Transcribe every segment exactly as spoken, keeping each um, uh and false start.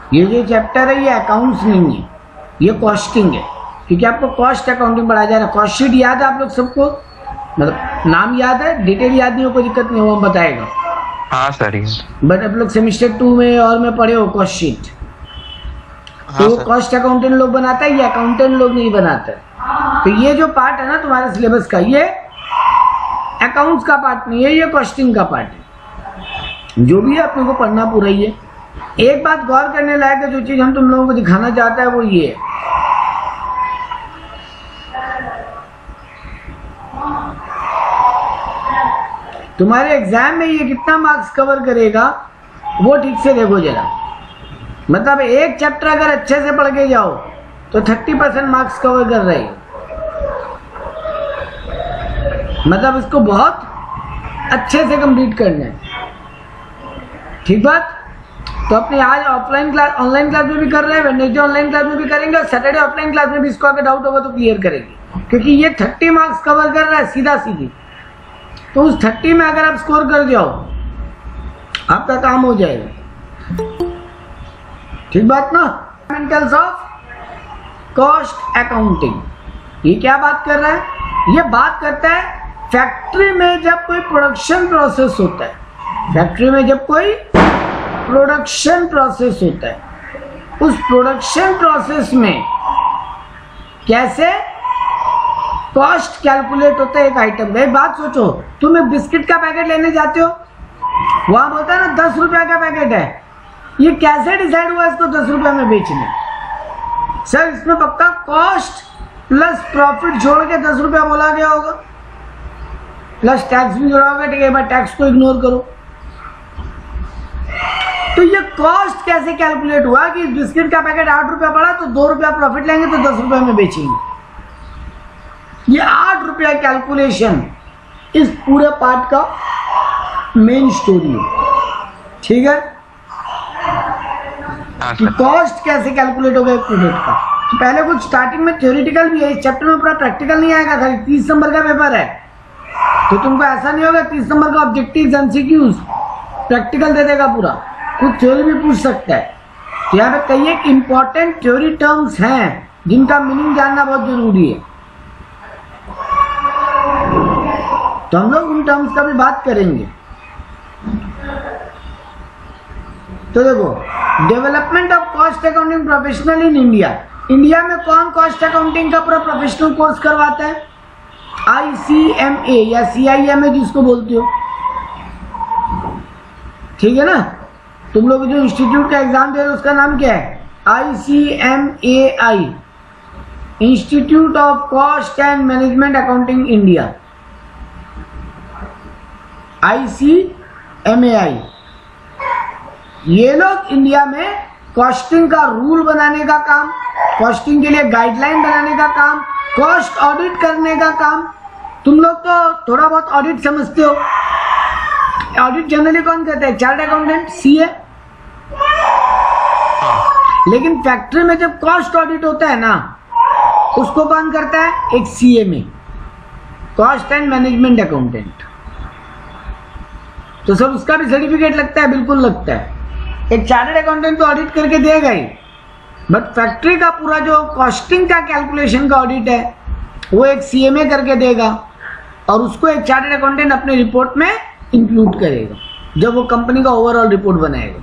ये जो चैप्टर है ये अकाउंट्स नहीं है, ये कॉस्टिंग है, क्योंकि आपको कॉस्ट अकाउंटिंग पढ़ाया जा रहा है। कॉस्ट शीट याद है आप लोग सबको, मतलब नाम याद है, डिटेल याद नहीं हो कोई दिक्कत नहीं, वो हम बताएगा। हाँ सर। बट आप लोग सेमिस्टर टू में और में पढ़े हो कॉस्ट शीट, हाँ तो कॉस्ट अकाउंटेंट लोग बनाता है, ये अकाउंटेंट लोग नहीं बनाता है। तो ये जो पार्ट है ना तुम्हारे सिलेबस का, ये अकाउंट्स का पार्ट नहीं है, ये कॉस्टिंग का पार्ट है। जो भी है अपने को पढ़ना पूरा ही है। एक बात गौर करने लायक है, जो चीज हम तुम लोगों को दिखाना चाहता है वो ये है, तुम्हारे एग्जाम में ये कितना मार्क्स कवर करेगा वो ठीक से देखो जरा। मतलब एक चैप्टर अगर अच्छे से पढ़ के जाओ तो थर्टी परसेंट मार्क्स कवर कर रहे हैं, मतलब इसको बहुत अच्छे से कंप्लीट करना है। ठीक बात। तो अपने आज ऑफलाइन क्लास ऑनलाइन क्लास में भी कर रहे हैं, वेडनेसडे ऑनलाइन क्लास में भी करेंगे, और सैटरडे ऑफलाइन क्लास में भी इसको अगर डाउट होगा तो क्लियर करेंगे, क्योंकि ये थर्टी मार्क्स कवर कर रहा है सीधा सीधी। तो उस थर्टी में अगर आप स्कोर कर जाओ आपका काम हो जाएगा। ठीक बात ना। फंडामेंटल्स ऑफ कॉस्ट अकाउंटिंग, ये क्या बात कर रहा है? ये बात करता है फैक्ट्री में जब कोई प्रोडक्शन प्रोसेस होता है, फैक्ट्री में जब कोई प्रोडक्शन प्रोसेस होता है, उस प्रोडक्शन प्रोसेस में कैसे कॉस्ट कैलकुलेट होता है एक आइटम का। एक बात सोचो, तुम एक बिस्किट का पैकेट लेने जाते हो, वहां बोलता है ना दस रुपया का पैकेट है, ये कैसे डिसाइड हुआ इसको दस रुपया में बेचने? सर इसमें पक्का कॉस्ट प्लस प्रॉफिट जोड़ के दस रुपया बोला गया होगा, प्लस टैक्स भी जोड़ा होगा। ठीक है, बट टैक्स को इग्नोर करो। तो ये कॉस्ट कैसे कैलकुलेट हुआ कि बिस्किट का पैकेट आठ रुपया पड़ा तो दो रुपया प्रॉफिट लेंगे तो दस रुपया में बेचेंगे। ये आठ रुपया कैलकुलेशन इस पूरे पार्ट का मेन स्टोरी है। ठीक है, कि कॉस्ट कैसे कैलकुलेट होगा एक प्रोडक्ट का। तो पहले कुछ स्टार्टिंग में थ्योरेटिकल भी है, इस चैप्टर में पूरा प्रैक्टिकल नहीं आएगा, खाली तीस नंबर का पेपर है। तो तुमको ऐसा नहीं होगा तीस नंबर का ऑब्जेक्टिव एमसीक्यूज प्रैक्टिकल दे देगा पूरा, कुछ थ्योरी भी पूछ सकता है। तो यहाँ पे कई एक इंपॉर्टेंट थ्योरी टर्म्स हैं जिनका मीनिंग जानना बहुत जरूरी है, तो हम लोग उन टर्म्स का भी बात करेंगे। तो देखो, development of cost accounting professional in India. India में कौन कॉस्ट अकाउंटिंग का पूरा प्रोफेशनल कोर्स करवाता है? आई सी एम ए या सी आई एम ए जिसको बोलते हो। ठीक है ना, तुम लोग जो इंस्टीट्यूट का एग्जाम दे रहे हो उसका नाम क्या है? I C M A I, institute of cost and management accounting India, I C M A I. ये लोग इंडिया में कॉस्टिंग का रूल बनाने का काम, कॉस्टिंग के लिए गाइडलाइन बनाने का काम, कॉस्ट ऑडिट करने का काम। तुम लोग तो थोड़ा बहुत ऑडिट समझते हो। ऑडिट जनरली कौन करता है? Chartered accountant, CA. लेकिन फैक्ट्री में जब कॉस्ट ऑडिट होता है ना, उसको कौन करता है? एक CMA, cost and management accountant. तो सर उसका भी सर्टिफिकेट लगता है? बिल्कुल लगता है। एक चार्टर्ड अकाउंटेंट तो ऑडिट करके देगा ही, बट फैक्ट्री का पूरा जो कॉस्टिंग का कैलकुलेशन का ऑडिट है वो एक सीएमए करके देगा, और उसको एक चार्टर्ड अकाउंटेंट अपने रिपोर्ट में इंक्लूड करेगा जब वो कंपनी का ओवरऑल रिपोर्ट बनाएगा।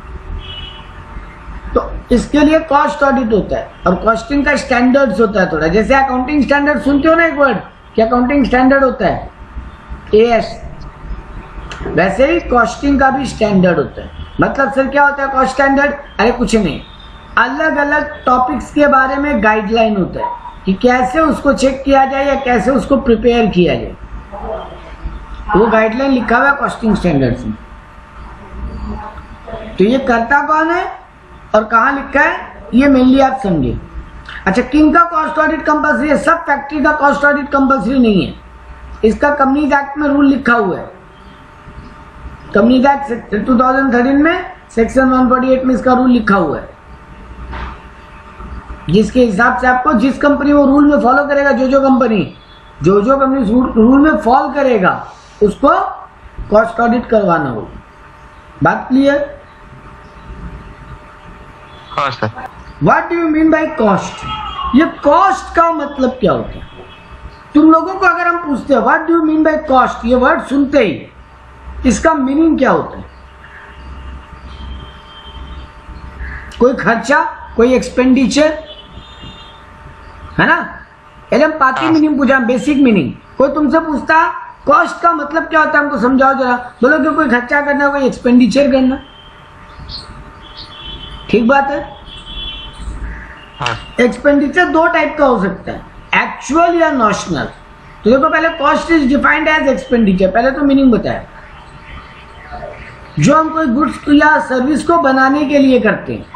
तो इसके लिए कॉस्ट ऑडिट होता है, और कॉस्टिंग का स्टैंडर्ड्स होता है थोड़ा। जैसे अकाउंटिंग स्टैंडर्ड सुनते हो ना एक वर्ड कि अकाउंटिंग स्टैंडर्ड होता है ए एस, वैसे ही कॉस्टिंग का भी स्टैंडर्ड होता है। मतलब सर क्या होता है कॉस्ट स्टैंडर्ड? अरे कुछ नहीं, अलग अलग टॉपिक्स के बारे में गाइडलाइन होता है कि कैसे उसको चेक किया जाए या कैसे उसको प्रिपेयर किया जाए। वो गाइडलाइन लिखा हुआ है कॉस्टिंग स्टैंडर्ड्स में। तो ये करता कौन है और कहाँ लिखा है, ये मेनली आप समझिए। अच्छा, किंग का कॉस्ट ऑडिट कंपल्सरी है? सब फैक्ट्री का कॉस्ट ऑडिट कंपल्सरी नहीं है। इसका कंपनीज एक्ट में रूल लिखा हुआ है। Companies act two thousand thirteen में सेक्शन वन फोर्टी एट में इसका रूल लिखा हुआ है, जिसके हिसाब से आपको जिस कंपनी वो रूल में फॉलो करेगा, जो जो कंपनी जो जो कंपनी रूल में फॉलो करेगा उसको कॉस्ट ऑडिट करवाना होगा। बात क्लियर? हाँ sir. What do you mean by cost? ये कॉस्ट का मतलब क्या होता है? तुम लोगों को अगर हम पूछते हैं what do you mean by cost, ये वर्ड सुनते ही इसका मीनिंग क्या होता है? कोई खर्चा, कोई एक्सपेंडिचर, है ना? एकदम पाती मीनिंग पूछा, बेसिक मीनिंग। कोई तुमसे पूछता कॉस्ट का मतलब क्या होता है, हमको समझाओ जरा। बोलो कि कोई खर्चा करना, कोई एक्सपेंडिचर करना। ठीक बात है। एक्सपेंडिचर दो टाइप का हो सकता है, एक्चुअल या नॉशनल। तो देखो पहले cost is defined as expenditure, पहले तो मीनिंग बताया। जो हम कोई गुड्स या सर्विस को बनाने के लिए करते हैं,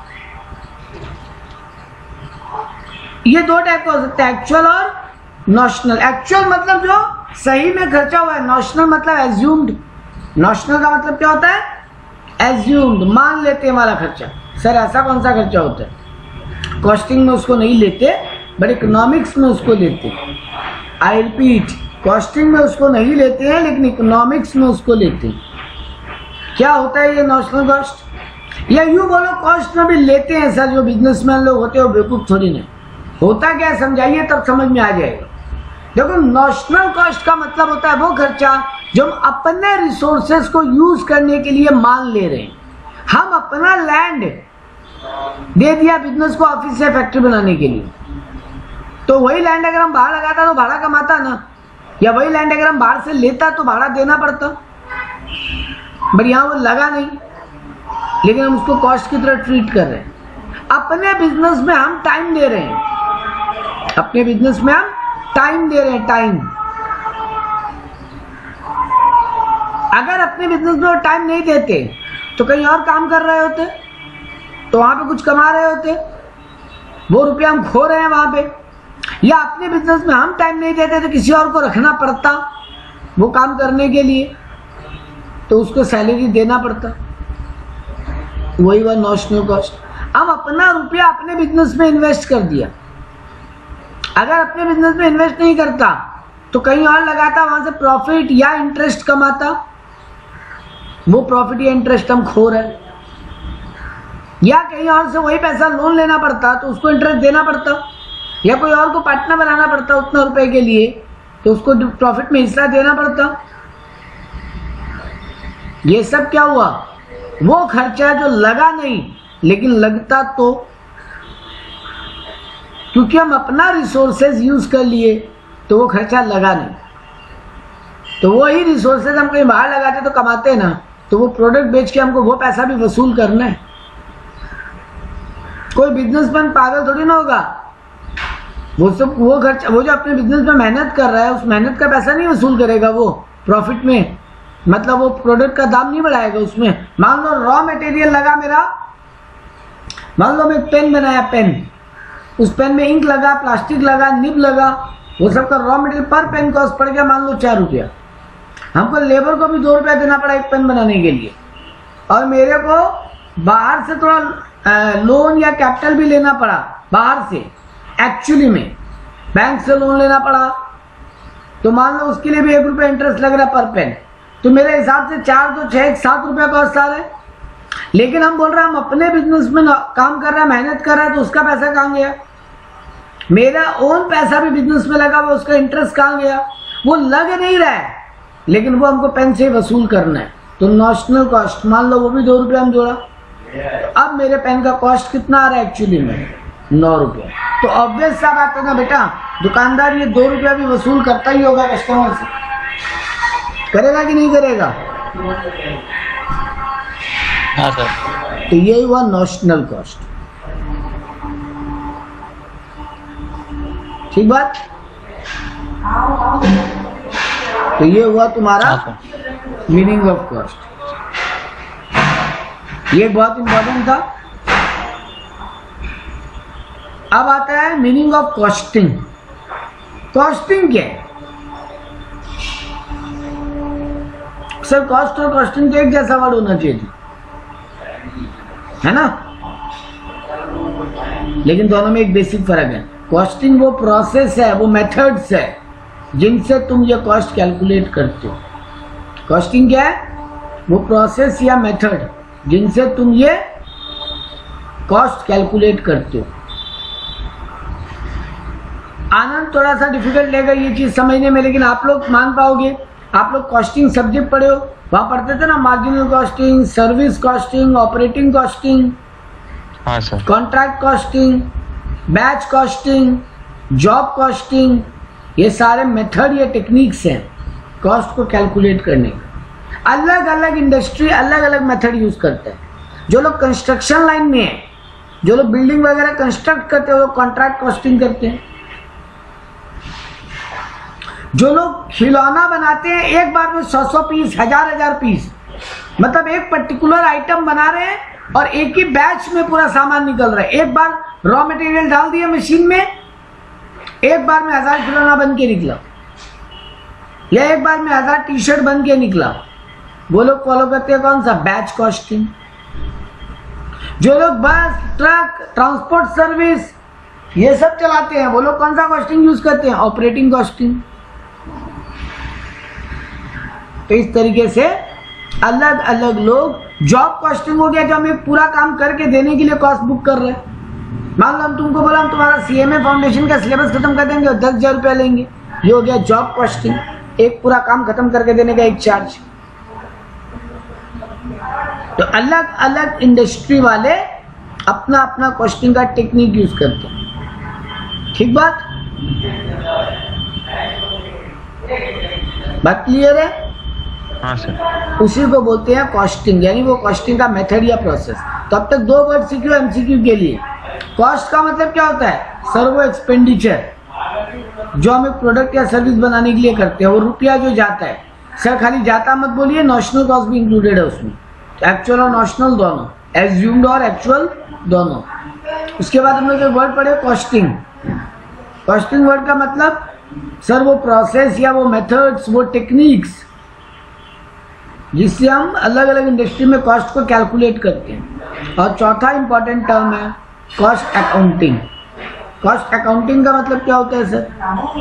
ये दो टाइप का हो सकता है, एक्चुअल और नॉशनल। एक्चुअल मतलब जो सही में खर्चा हुआ है, नॉशनल मतलब एज्यूम्ड। नॉशनल का मतलब क्या होता है? एज्यूम्ड, मान लेते हैं हमारा खर्चा। सर ऐसा कौन सा खर्चा होता है? कॉस्टिंग में उसको नहीं लेते, बट इकोनॉमिक्स में उसको लेते हैं। आई रिपीट, कॉस्टिंग में उसको नहीं लेते हैं, लेकिन इकोनॉमिक्स में उसको लेते हैं। क्या होता है ये नॉशनल कॉस्ट? या यूं बोलो कॉस्ट में भी लेते हैं सर, जो बिजनेसमैन लोग होते हैं वो बेवकूफ थोड़ी नहीं। होता क्या है समझाइए, तब समझ में आ जाएगा। देखो नॉशनल कॉस्ट का मतलब होता है वो खर्चा जो हम अपने रिसोर्सेज को यूज करने के लिए मान ले रहे हैं। हम अपना लैंड दे दिया बिजनेस को, ऑफिस से फैक्ट्री बनाने के लिए, तो वही लैंड अगर हम बाहर लगाता तो भाड़ा कमाता ना, या वही लैंड अगर हम बाहर से लेता तो भाड़ा देना पड़ता। बट यहाँ वो लगा नहीं, लेकिन हम उसको कॉस्ट की तरह ट्रीट कर रहे हैं। अपने बिजनेस में हम टाइम दे रहे हैं, अपने बिजनेस में हम टाइम दे रहे हैं, टाइम। अगर अपने बिजनेस में टाइम नहीं देते तो कहीं और काम कर रहे होते, तो वहां पे कुछ कमा रहे होते, वो रुपया हम खो रहे हैं वहां पे। या अपने बिजनेस में हम टाइम नहीं देते तो किसी और को रखना पड़ता वो काम करने के लिए, तो उसको सैलरी देना पड़ता। वही हुआ नॉशनल कॉस्ट। हम अपना रुपया अपने बिजनेस में इन्वेस्ट कर दिया। अगर अपने बिजनेस में इन्वेस्ट नहीं करता तो कहीं और लगाता, वहां से प्रॉफिट या इंटरेस्ट कमाता, वो प्रॉफिट या इंटरेस्ट हम खो रहे हैं। या कहीं और से वही पैसा लोन लेना पड़ता तो उसको इंटरेस्ट देना पड़ता, या कोई और को पार्टनर बनाना पड़ता उतना रुपए के लिए, तो उसको प्रॉफिट में हिस्सा देना पड़ता। ये सब क्या हुआ? वो खर्चा जो लगा नहीं, लेकिन लगता तो, क्योंकि हम अपना रिसोर्सेज यूज कर लिए तो वो खर्चा लगा नहीं। तो वही रिसोर्सेज हम कहीं बाहर लगाते तो कमाते ना, तो वो प्रोडक्ट बेच के हमको वो पैसा भी वसूल करना है। कोई बिजनेसमैन पागल थोड़ी ना होगा, वो सब वो खर्चा, वो जो अपने बिजनेस में मेहनत कर रहा है उस मेहनत का पैसा नहीं वसूल करेगा वो प्रॉफिट में, मतलब वो प्रोडक्ट का दाम नहीं बढ़ाएगा उसमें। मान लो रॉ मटेरियल लगा मेरा, मान लो मैं पेन बनाया, पेन, उस पेन में इंक लगा, प्लास्टिक लगा, निब लगा, वो सब का रॉ मटेरियल पर पेन कॉस्ट पड़ गया मान लो चार रुपया। हमको लेबर को भी दो रुपया देना पड़ा एक पेन बनाने के लिए, और मेरे को बाहर से थोड़ा लोन या कैपिटल भी लेना पड़ा बाहर से, एक्चुअली में बैंक से लोन लेना पड़ा, तो मान लो उसके लिए भी एक रुपया इंटरेस्ट लग रहा है पर पेन। तो मेरे हिसाब से चार तो छह सात रुपया कॉस्ट आ रहा है। लेकिन हम बोल रहे हैं हम अपने बिजनेस में काम कर रहे हैं, मेहनत कर रहे हैं, तो उसका पैसा कहाँ गया? मेरा ओन पैसा भी बिजनेस में लगा हुआ, उसका इंटरेस्ट कहाँ गया? वो लग नहीं रहा है, लेकिन वो हमको पेन से वसूल करना है। तो नॉशनल कॉस्ट मान लो वो भी दो रुपया हम जोड़ा, अब मेरे पेन का कॉस्ट कितना आ रहा है एक्चुअली में? नौ रुपया। तो ऑब्वियस सा बात है ना बेटा, दुकानदार ये दो रुपया भी वसूल करता ही होगा कस्टमर से, करेगा कि नहीं करेगा? हाँ सर। तो ये हुआ नॉशनल कॉस्ट। ठीक बात? तो ये हुआ तुम्हारा मीनिंग ऑफ कॉस्ट। ये बहुत इंपॉर्टेंट था। अब आता है मीनिंग ऑफ कॉस्टिंग। कॉस्टिंग क्या है? सर कॉस्ट और कॉस्टिंग तो एक जैसा वर्ड होना चाहिए थी, है ना? लेकिन दोनों में एक बेसिक फर्क है। कॉस्टिंग वो प्रोसेस है, वो मेथड्स है जिनसे तुम ये कॉस्ट कैलकुलेट करते हो। कॉस्टिंग क्या है? वो प्रोसेस या मेथड जिनसे तुम ये कॉस्ट कैलकुलेट करते हो। आनंद थोड़ा सा डिफिकल्ट लेगा ये चीज समझने में, लेकिन आप लोग मान पाओगे। आप लोग कॉस्टिंग सब्जेक्ट पढ़े हो, वहां पढ़ते थे ना, marginal costing, service costing, operating costing, हाँ sir. Contract costing, batch costing, job costing, ये सारे मेथड या टेक्निक्स हैं कॉस्ट को कैलकुलेट करने का। अलग अलग इंडस्ट्री अलग अलग मेथड यूज करते हैं। जो लोग कंस्ट्रक्शन लाइन में है, जो लोग बिल्डिंग वगैरह कंस्ट्रक्ट करते हैं, वो कॉन्ट्रैक्ट कॉस्टिंग करते हैं। जो लोग खिलौना बनाते हैं, एक बार में सौ सौ पीस, हजार हजार पीस, मतलब एक पर्टिकुलर आइटम बना रहे हैं और एक ही बैच में पूरा सामान निकल रहा है। एक बार रॉ मटेरियल डाल दिया मशीन में, एक बार में हजार खिलौना बन के निकला, या एक बार में हजार टी शर्ट बन के निकला। वो लोग फॉलो करते हैं कौन सा? Batch costing. जो लोग बस, ट्रक, ट्रांसपोर्ट सर्विस ये सब चलाते हैं, वो लोग कौन सा कॉस्टिंग यूज करते हैं? Operating costing. तो इस तरीके से अलग अलग लोग, जॉब कॉस्टिंग हो गया जो हम एक पूरा काम करके देने के लिए कॉस्ट बुक कर रहे हैं। मान लो हम तुमको बोला हम तुम्हारा सीएमए फाउंडेशन का सिलेबस खत्म कर देंगे और दस हजार रुपया लेंगे, ये हो गया जॉब कॉस्टिंग, एक पूरा काम खत्म करके देने का एक चार्ज। तो अलग अलग इंडस्ट्री वाले अपना अपना कॉस्टिंग का टेक्निक यूज करते हैं। ठीक बात? बात क्लियर है? हाँ सर। उसी को बोलते हैं कॉस्टिंग, यानी वो कॉस्टिंग का मेथड या प्रोसेस। तो अब तक दो वर्ड सीखे हो एमसीक्यू के लिए। कॉस्ट का मतलब क्या होता है? सर वो एक्सपेंडिचर जो हम एक प्रोडक्ट या सर्विस बनाने के लिए करते हैं, वो रुपया जो जाता है। सर खाली जाता मत बोलिए, नॉशनल कॉस्ट भी इंक्लूडेड है उसमें, एक्चुअल और नॉशनल दोनों, एज्यूम्ड और एक्चुअल दोनों। उसके बाद हम लोग एक वर्ड पढ़े कॉस्टिंग। कॉस्टिंग वर्ड का मतलब सर वो प्रोसेस या वो मेथड्स, वो टेक्निक्स जिससे हम अलग अलग इंडस्ट्री में कॉस्ट को कैलकुलेट करते हैं। और चौथा इंपॉर्टेंट टर्म है कॉस्ट अकाउंटिंग। कॉस्ट अकाउंटिंग का मतलब क्या होता है सर?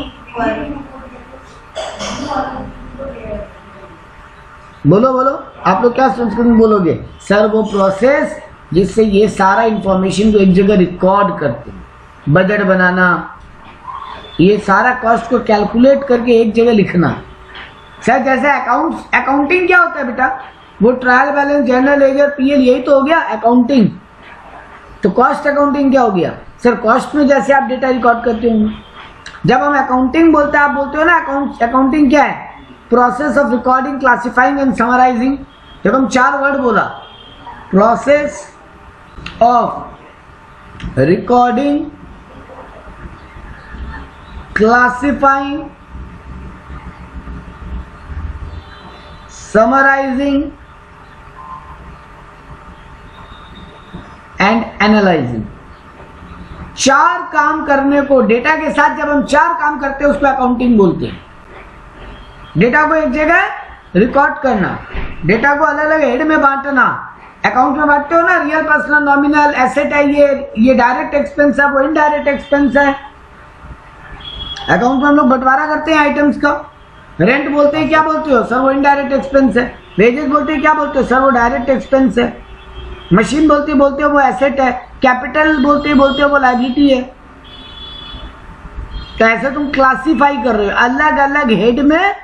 बोलो बोलो, आप लोग क्या संस्कृत में बोलोगे? सर वो प्रोसेस जिससे ये सारा इंफॉर्मेशन को एक जगह रिकॉर्ड करते हैं, बजट बनाना, ये सारा कॉस्ट को कैलकुलेट करके एक जगह लिखना। सर जैसे अकाउंट्स, अकाउंटिंग क्या होता है बेटा? वो trial balance, journal ledger, PL, यही तो हो गया अकाउंटिंग। तो कॉस्ट अकाउंटिंग क्या हो गया? सर कॉस्ट में जैसे आप डेटा रिकॉर्ड करते होंगे, जब हम अकाउंटिंग बोलते हैं, आप बोलते हो ना अकाउंट, अकाउंटिंग क्या है? Process of recording, classifying and summarising. जब हम चार वर्ड बोला, process of recording, classifying, summarising and analysing, चार काम करने को, डेटा के साथ जब हम चार काम करते हैं उसको अकाउंटिंग बोलते हैं। डेटा को एक जगह रिकॉर्ड करना, डेटा को अलग अलग हेड में बांटना। अकाउंट में बांटते हो ना, रियल, पर्सनल, नॉमिनल, एसेट है, ये ये डायरेक्ट एक्सपेंस है, वो इनडायरेक्ट एक्सपेंस है। अकाउंट में हम लोग बंटवारा करते हैं आइटम्स का। रेंट बोलते हैं, क्या बोलते हो? सर वो इनडायरेक्ट एक्सपेंस है। वेजेस बोलते हैं, क्या बोलते हो? सर वो डायरेक्ट एक्सपेंस है। मशीन बोलते बोलते हो वो एसेट है। कैपिटल बोलते बोलते हो वो लायबिलिटी है। तो ऐसे तुम क्लासिफाई कर रहे हो, अलग अलग हेड में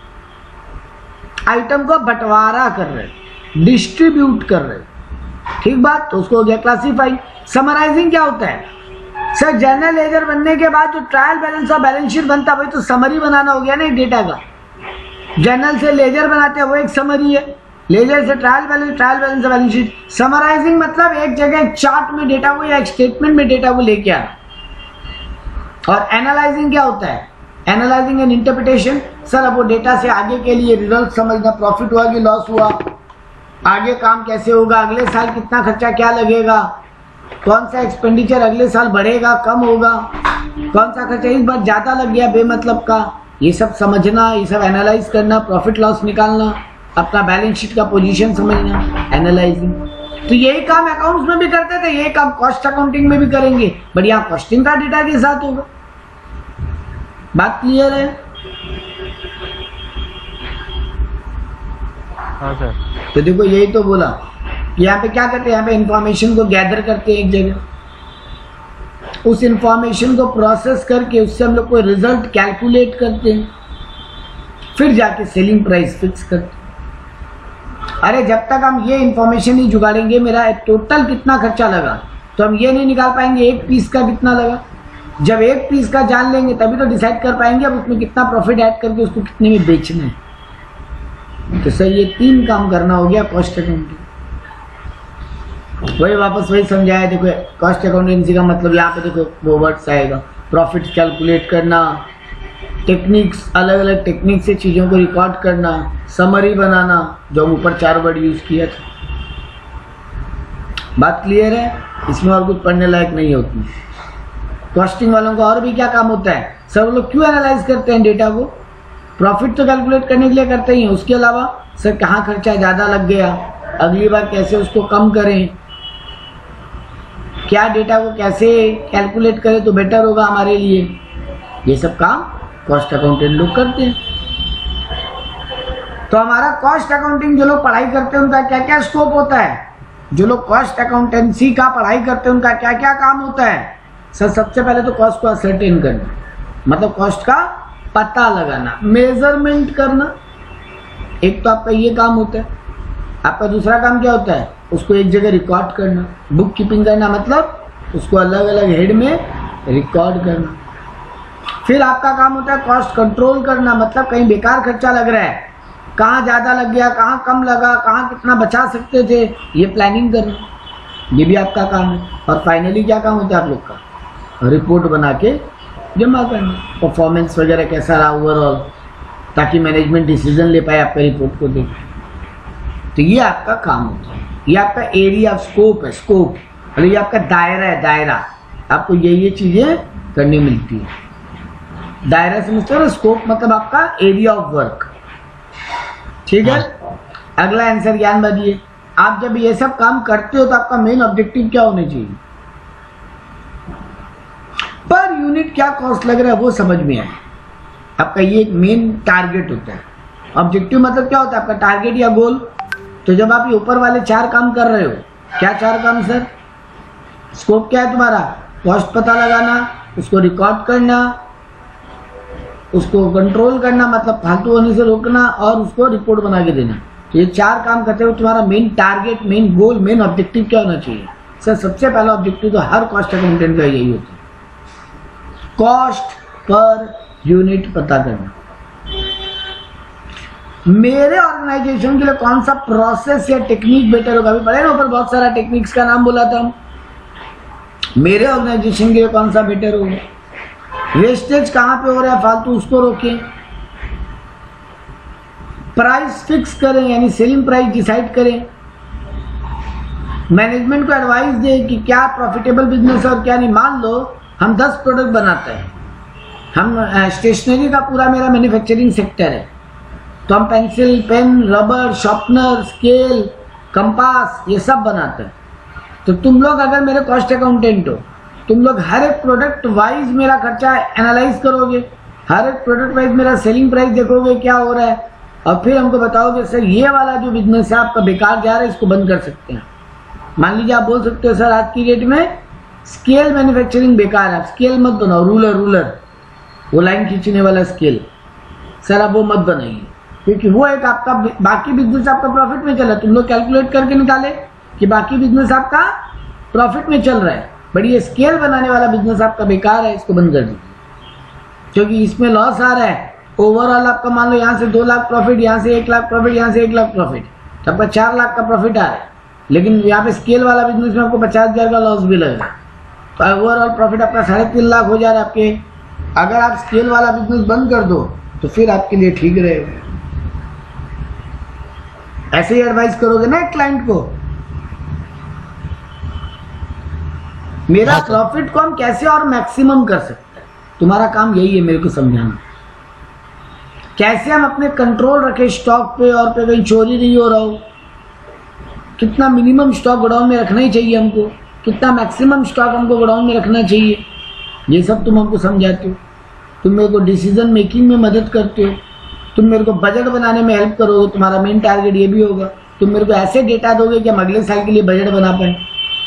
आइटम को बंटवारा कर रहे हो, डिस्ट्रीब्यूट कर रहे हो। ठीक बात? तो उसको हो गया क्लासिफाई। समराइजिंग क्या होता है? सर जर्नल लेजर बनने के बाद जो ट्रायल बैलेंस और बैलेंस शीट बनता है, वही तो समरी बनाना हो गया ना एक डेटा का। जर्नल से लेजर बनाते हैं, वो एक समरी है। लेजर से ट्रायल बैलेंस, ट्रायल बैलेंस से बैलेंस शीट। समराइजिंग मतलब एक जगह एक चार्ट में डेटा को या एक स्टेटमेंट में डेटा को लेके आना। और एनालाइजिंग क्या होता है? Analysing and interpretation. सर अब वो डेटा से आगे के लिए रिजल्ट समझना, प्रॉफिट हुआ कि लॉस हुआ, आगे काम कैसे होगा, अगले साल कितना खर्चा क्या लगेगा, कौन सा एक्सपेंडिचर अगले साल बढ़ेगा कम होगा, कौन सा खर्चा इस बार ज्यादा लग गया बेमतलब का, ये सब समझना, ये सब एनालाइज करना, प्रॉफिट लॉस निकालना, अपना बैलेंस शीट का पोजीशन समझना, एनालाइजिंग। तो यही काम अकाउंट्स में भी करते थे, यही काम कॉस्ट अकाउंटिंग में भी करेंगे, बट यहाँ कॉस्टिंग का डेटा के साथ होगा। बात क्लियर है? हाँ सर। तो देखो यही तो बोला, यहाँ पे क्या करते हैं, यहाँ पे इंफॉर्मेशन को गैदर करते हैं एक जगह, उस इंफॉर्मेशन को प्रोसेस करके उससे हम लोग कोई रिजल्ट कैलकुलेट करते हैं, फिर जाके सेलिंग प्राइस फिक्स करते हैं। अरे जब तक हम ये इंफॉर्मेशन नहीं जुगाड़ेंगे मेरा टोटल कितना खर्चा लगा, तो हम ये नहीं निकाल पाएंगे एक पीस का कितना लगा। जब एक पीस का जान लेंगे तभी तो डिसाइड कर पाएंगे अब उसमें कितना प्रॉफिट ऐड करके उसको कितने में बेचना है। तो सर ये तीन काम करना हो गया कॉस्ट अकाउंटिंग। वही वापस वही समझाया, देखो कॉस्ट अकाउंटेंसी का मतलब यहाँ पे देखो वो वर्ड्स आएगा, प्रॉफिट कैलकुलेट करना, टेक्निक्स, अलग अलग टेक्निक से चीज़ों को रिकॉर्ड करना, समरी बनाना, जो ऊपर चार वर्ड यूज किया था। बात क्लियर है, इसमें और कुछ पढ़ने लायक नहीं होती। कॉस्टिंग वालों का और भी क्या काम होता है, सब लोग क्यों एनालाइज करते हैं डेटा को, प्रॉफिट तो कैलकुलेट करने के लिए करते ही हैं, उसके अलावा सर कहाँ खर्चा ज़्यादा लग गया, अगली बार कैसे उसको कम करें, क्या डेटा को कैसे कैलकुलेट करें तो बेटर होगा हमारे लिए, ये सब काम कॉस्ट अकाउंटेंट लोग करते हैं। तो हमारा कॉस्ट अकाउंटिंग जो लोग पढ़ाई करते हैं उनका क्या क्या स्कोप होता है, जो लोग कॉस्ट अकाउंटेंसी का पढ़ाई करते हैं उनका क्या क्या काम होता है। सर सबसे पहले तो कॉस्ट को असर्टेन करना, मतलब कॉस्ट का पता लगाना, मेजरमेंट करना, एक तो आपका ये काम होता है। आपका दूसरा काम क्या होता है, उसको एक जगह रिकॉर्ड करना, बुक कीपिंग करना, मतलब उसको अलग अलग हेड में रिकॉर्ड करना। फिर आपका काम होता है कॉस्ट कंट्रोल करना, मतलब कहीं बेकार खर्चा लग रहा है, कहाँ ज़्यादा लग गया, कहाँ कम लगा, कहाँ कितना बचा सकते थे, ये प्लानिंग करना, ये भी आपका काम है। और फाइनली क्या काम होता है आप लोग का, रिपोर्ट बना के जमा करना, परफॉर्मेंस वगैरह कैसा रहा ओवरऑल, ताकि मैनेजमेंट डिसीजन ले पाए आपका रिपोर्ट को देख। तो ये आपका काम होता है, ये आपका एरिया ऑफ स्कोप है, स्कोप मतलब ये आपका दायरा है, दायरा, आपको ये ये चीज़ें करनी मिलती है। दायरा समझते हो ना, स्कोप मतलब आपका एरिया ऑफ वर्क, ठीक है। अगला आंसर ज्ञान बदिए, आप जब ये सब काम करते हो तो आपका मेन ऑब्जेक्टिव क्या होना चाहिए, पर यूनिट क्या कॉस्ट लग रहा है वो समझ में आए, आपका ये एक मेन टारगेट होता है। ऑब्जेक्टिव मतलब क्या होता है, आपका टारगेट या गोल। तो जब आप ये ऊपर वाले चार काम कर रहे हो, क्या चार काम सर, स्कोप क्या है तुम्हारा, कॉस्ट पता लगाना, उसको रिकॉर्ड करना, उसको कंट्रोल करना मतलब फालतू होने से रोकना, और उसको रिपोर्ट बना के देना। तो ये चार काम करते हुए तुम्हारा main target, main goal, main objective क्या होना चाहिए। सर सबसे पहला ऑब्जेक्टिव तो हर कॉस्ट अकाउंटेंट का यही होता है, कॉस्ट पर यूनिट पता करना। मेरे ऑर्गेनाइजेशन के लिए कौन सा प्रोसेस या टेक्निक बेटर होगा, अभी पढ़े ना ऊपर बहुत सारा टेक्निक्स का नाम बोला था, मेरे ऑर्गेनाइजेशन के लिए कौन सा बेटर होगा, वेस्टेज कहां पे हो रहा है फालतू उसको रोकें, प्राइस फिक्स करें यानी सेलिंग प्राइस डिसाइड करें, मैनेजमेंट को एडवाइस दें कि क्या प्रॉफिटेबल बिजनेस है और क्या नहीं। मान लो हम दस प्रोडक्ट बनाते हैं, हम स्टेशनरी का पूरा मेरा मैन्युफैक्चरिंग सेक्टर है, तो हम pencil, pen, rubber, sharpener, scale, compass ये सब बनाते हैं। तो तुम लोग अगर मेरे कॉस्ट अकाउंटेंट हो, तुम लोग हर एक प्रोडक्ट वाइज मेरा खर्चा एनालाइज करोगे, हर एक प्रोडक्ट वाइज मेरा सेलिंग प्राइस देखोगे क्या हो रहा है, और फिर हमको बताओगे सर ये वाला जो बिजनेस है आपका बेकार जा रहा है, इसको बंद कर सकते हैं। मान लीजिए आप बोल सकते हो सर आज की डेट में स्केल मैन्युफैक्चरिंग बेकार है, स्केल मत बनाओ, रूलर रूलर वो लाइन खींचने वाला स्केल, सर आप वो मत बनाइए, क्योंकि वो एक आपका बाकी बिजनेस आपका प्रॉफिट में चल रहा है, तुम लोग कैलकुलेट करके निकाले कि बाकी बिजनेस आपका प्रॉफिट में चल रहा है, बट ये स्केल बनाने वाला बिजनेस आपका बेकार है, इसको बंद कर दीजिए, क्योंकि इसमें लॉस आ रहा है। ओवरऑल आपका मान लो यहाँ से दो लाख प्रॉफिट, यहाँ से एक लाख प्रॉफिट, यहाँ से एक लाख प्रॉफिट, तो आपका चार लाख का प्रॉफिट आ रहा है, लेकिन यहाँ पे स्केल वाला बिजनेस में आपको पचास हजार का लॉस भी लग रहा है, तो ओवरऑल प्रॉफिट आपका साढ़े तीन लाख हो जा रहा है आपके। अगर आप स्केल वाला बिजनेस बंद कर दो तो फिर आपके लिए ठीक रहेगा। ऐसे ही एडवाइस करोगे ना क्लाइंट को, मेरा प्रॉफिट को हम कैसे और मैक्सिमम कर सकते हैं, तुम्हारा काम यही है मेरे को समझाना, कैसे हम अपने कंट्रोल रखें स्टॉक पे, और पे कहीं चोरी नहीं हो रहा हो, कितना मिनिमम स्टॉक गोडाउन में रखना ही चाहिए हमको, कितना मैक्सिमम स्टॉक हमको गोडाउन में रखना चाहिए, ये सब तुम हमको समझाते हो। तुम मेरे को डिसीजन मेकिंग में मदद करते हो, तुम मेरे को बजट बनाने में हेल्प करोगे, तुम्हारा मेन टारगेट ये भी होगा। तुम मेरे को ऐसे डेटा दोगे कि हम अगले साल के लिए बजट बना पाए।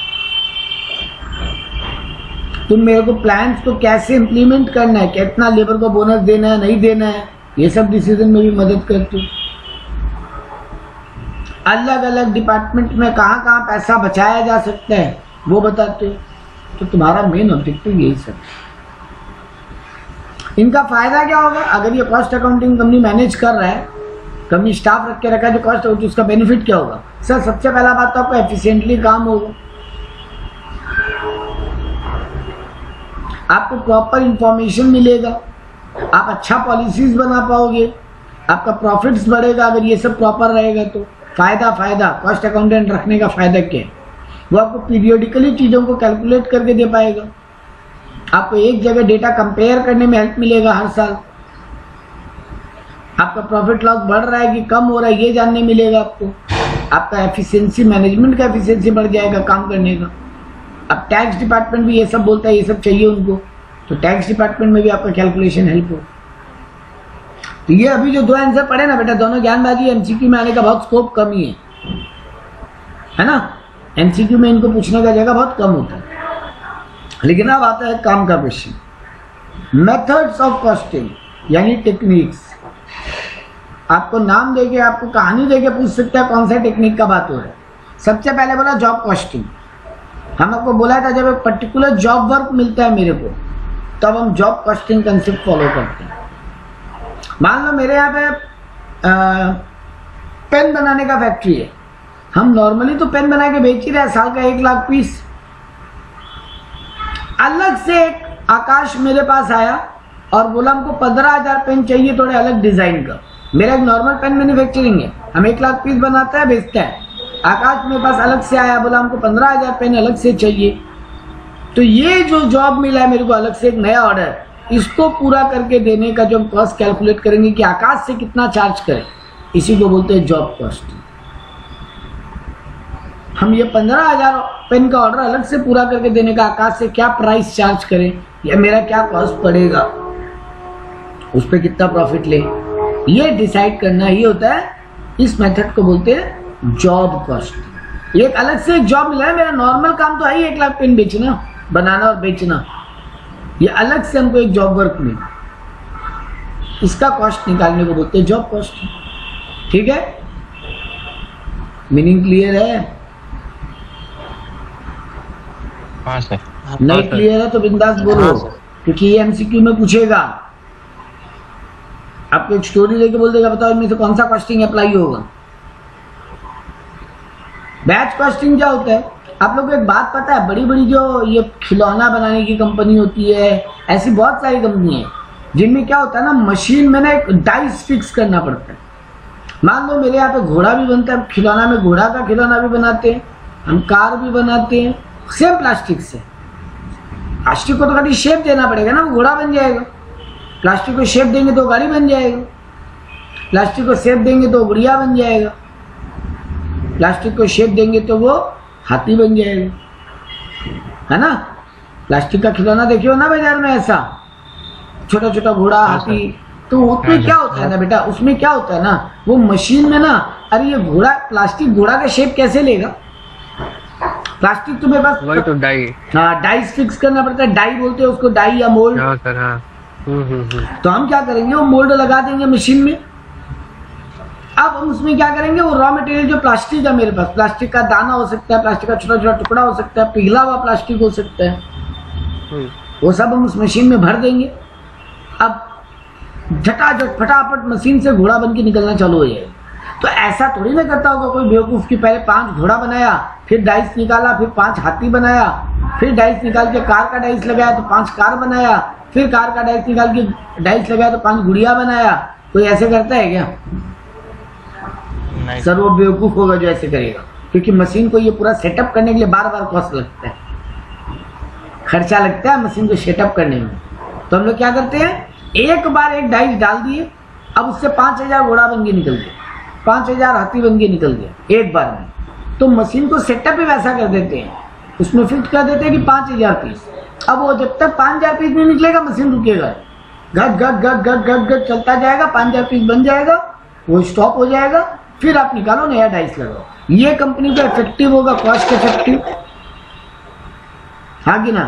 तुम मेरे को प्लान्स को कैसे इम्प्लीमेंट करना है, कितना लेबर को बोनस देना है, नहीं देना है, ये सब डिसीजन में भी मदद करते हो। अलग अलग डिपार्टमेंट में कहाँ कहाँ पैसा बचाया जा सकता है वो बताते हो। तो तुम्हारा मेन ऑब्जेक्टिव यही सब। इनका फायदा क्या होगा? अगर ये कॉस्ट अकाउंटिंग कंपनी मैनेज कर रहा है, कंपनी स्टाफ रख के रखा है जो कॉस्ट, तो उसका बेनिफिट क्या होगा? सर सबसे पहला बात तो आपको एफिशिएंटली काम होगा, आपको प्रॉपर इंफॉर्मेशन मिलेगा, आप अच्छा पॉलिसीज बना पाओगे, आपका प्रॉफिट्स बढ़ेगा अगर ये सब प्रॉपर रहेगा। तो फायदा फायदा कॉस्ट अकाउंटेंट रखने का फायदा क्या है? वो आपको पीरियोडिकली चीज़ों को कैलकुलेट करके दे पाएगा, आपको एक जगह डेटा कंपेयर करने में हेल्प मिलेगा हर साल, आपका प्रॉफिट लॉस बढ़ रहा है कि कम हो रहा है ये जानने मिलेगा आपको, आपका एफिशिएंसी, मैनेजमेंट का एफिशिएंसी बढ़ जाएगा काम करने का। अब टैक्स डिपार्टमेंट भी ये सब बोलता है, ये सब चाहिए उनको, तो टैक्स डिपार्टमेंट में भी आपका कैलकुलेशन हेल्प हो। तो ये अभी जो दो आंसर पढ़े ना बेटा, दोनों ज्ञानबाजी, एमसीक्यू में आने का बहुत स्कोप कम ही है, है ना। एमसीक्यू में इनको पूछने का जगह बहुत कम होता है। लेकिन अब आता है काम का क्वेश्चन, मेथड्स ऑफ कॉस्टिंग यानी टेक्निक्स। आपको नाम देके, आपको कहानी देके पूछ सकता है कौन सा टेक्निक का बात हो रहा है। सबसे पहले बोला जॉब कॉस्टिंग। हम आपको बोला था जब एक पर्टिकुलर जॉब वर्क मिलता है मेरे को, तब हम जॉब कॉस्टिंग कंसेप्ट फॉलो करते हैं। मान लो मेरे यहाँ पे आ, पेन बनाने का फैक्ट्री है, हम नॉर्मली तो पेन बना के बेच ही रहे हैं, साल का एक लाख पीस। अलग से एक आकाश मेरे पास आया और बोला हमको पंद्रह हजार पेन चाहिए थोड़े अलग डिजाइन का। मेरा एक नॉर्मल पेन मैन्युफैक्चरिंग है, हम एक लाख पीस बनाता है, बेचता है। आकाश मेरे पास अलग से आया, बोला हमको पंद्रह हजार पेन अलग से चाहिए। तो ये जो जॉब मिला है मेरे को अलग से एक नया ऑर्डर, इसको पूरा करके देने का जो हम कॉस्ट कैलकुलेट करेंगे कि आकाश से कितना चार्ज करें, इसी को बोलते हैं जॉब कॉस्ट। हम ये पंद्रह हजार पेन का ऑर्डर अलग से पूरा करके देने का आकाश से क्या प्राइस चार्ज करें, या मेरा क्या कॉस्ट पड़ेगा, उस पर कितना प्रॉफिट ले, ये डिसाइड करना ही होता है। इस मेथड को बोलते हैं जॉब कॉस्ट। एक अलग से एक जॉब मिला है, मेरा नॉर्मल काम तो है ही एक लाख पेन बेचना, बनाना और बेचना। ये अलग से हमको एक जॉब वर्क मिला, इसका कॉस्ट निकालने को बोलते हैं जॉब कॉस्ट। ठीक है, मीनिंग क्लियर है? हाँ सर। नहीं क्लियर है तो बिंदास बोलो, क्योंकि ये एमसीक्यू में पूछेगा। आपको एक स्टोरी लेके बोल देगा बताओ इनमें से कौन सा कॉस्टिंग अप्लाई होगा। बैच कॉस्टिंग क्या होता है? आप लोगों को एक बात पता है, बड़ी बड़ी जो ये खिलौना बनाने की कंपनी होती है, ऐसी बहुत सारी कंपनी है जिनमें क्या होता है ना, मशीन में ना एक डाइस फिक्स करना पड़ता है। मान लो मेरे यहाँ पे घोड़ा भी बनता है, खिलौना में घोड़ा का खिलौना भी बनाते हैं, हम कार भी बनाते हैं, सेम प्लास्टिक से। प्लास्टिक को तो खाली शेप देना पड़ेगा ना, वो घोड़ा बन जाएगा। प्लास्टिक को शेप देंगे तो गाड़ी बन जाएगा, प्लास्टिक को शेप देंगे तो गुड़िया बन जाएगा, प्लास्टिक को शेप देंगे तो वो हाथी बन जाएगा, है ना। प्लास्टिक का खिलौना देखियो ना बाजार में, ऐसा छोटा छोटा घोड़ा, हाथी। तो उसमें क्या होता है ना बेटा, उसमें क्या होता है ना, वो मशीन में ना, अरे ये घोड़ा, प्लास्टिक घोड़ा का शेप कैसे लेगा? प्लास्टिक तो मेरे पास वही तो डाई, हाँ डाइस फिक्स करना पड़ता है, डाई बोलते हैं उसको, डाई या मोल्ड। हाँ सर, हाँ। हम्म हम्म हम्म। तो हम क्या करेंगे, वो मोल्ड लगा देंगे मशीन में। अब हम उसमें क्या करेंगे, वो रॉ मटेरियल जो प्लास्टिक है मेरे पास, प्लास्टिक का दाना हो सकता है, प्लास्टिक का छोटा छोटा टुकड़ा हो सकता है, पिघला हुआ प्लास्टिक हो सकता है, वो सब हम उस मशीन में भर देंगे। अब झटाझट फटाफट मशीन से घोड़ा बन के निकलना चालू हो जाएगा। तो ऐसा थोड़ी ना करता होगा कोई बेवकूफ की पहले पांच घोड़ा बनाया, फिर डाइस निकाला, फिर पांच हाथी बनाया, फिर डाइस निकाल के कार का डाइस लगाया तो पांच कार बनाया, फिर कार का डाइस निकाल के डाइस लगाया तो पांच गुड़िया बनाया। कोई ऐसे करता है क्या? नहीं। सर वो बेवकूफ होगा जो ऐसे करेगा, क्योंकि मशीन को ये पूरा सेटअप करने के लिए बार बार कॉस्ट लगता है, खर्चा लगता है मशीन को सेटअप करने में। तो हम लोग क्या करते हैं, एक बार एक डाइस डाल दिए, अब उससे पांच हजार घोड़ा बन के निकल गया, पांच हजार हाथी बन के निकल गया एक बार में। तो मशीन को सेटअप ही वैसा कर देते हैं, उसमें फिट कर देते हैं कि पांच हजार पीस। अब वो जब तक पांच हजार पीस नहीं निकलेगा मशीन रुकेगा, घट घट घट घट घट घट चलता जाएगा, पांच हजार पीस बन जाएगा, वो स्टॉप हो जाएगा, फिर आप निकालो नया डाइस लगाओ। ये कंपनी को इफेक्टिव होगा, कॉस्ट इफेक्टिव, हाँ कि ना?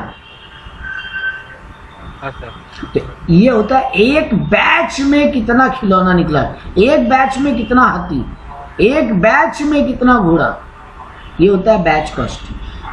हाँ सर। तो ये होता है एक बैच में कितना खिलौना निकला, एक बैच में कितना हाथी, एक बैच में कितना घोड़ा, ये होता है बैच कॉस्ट।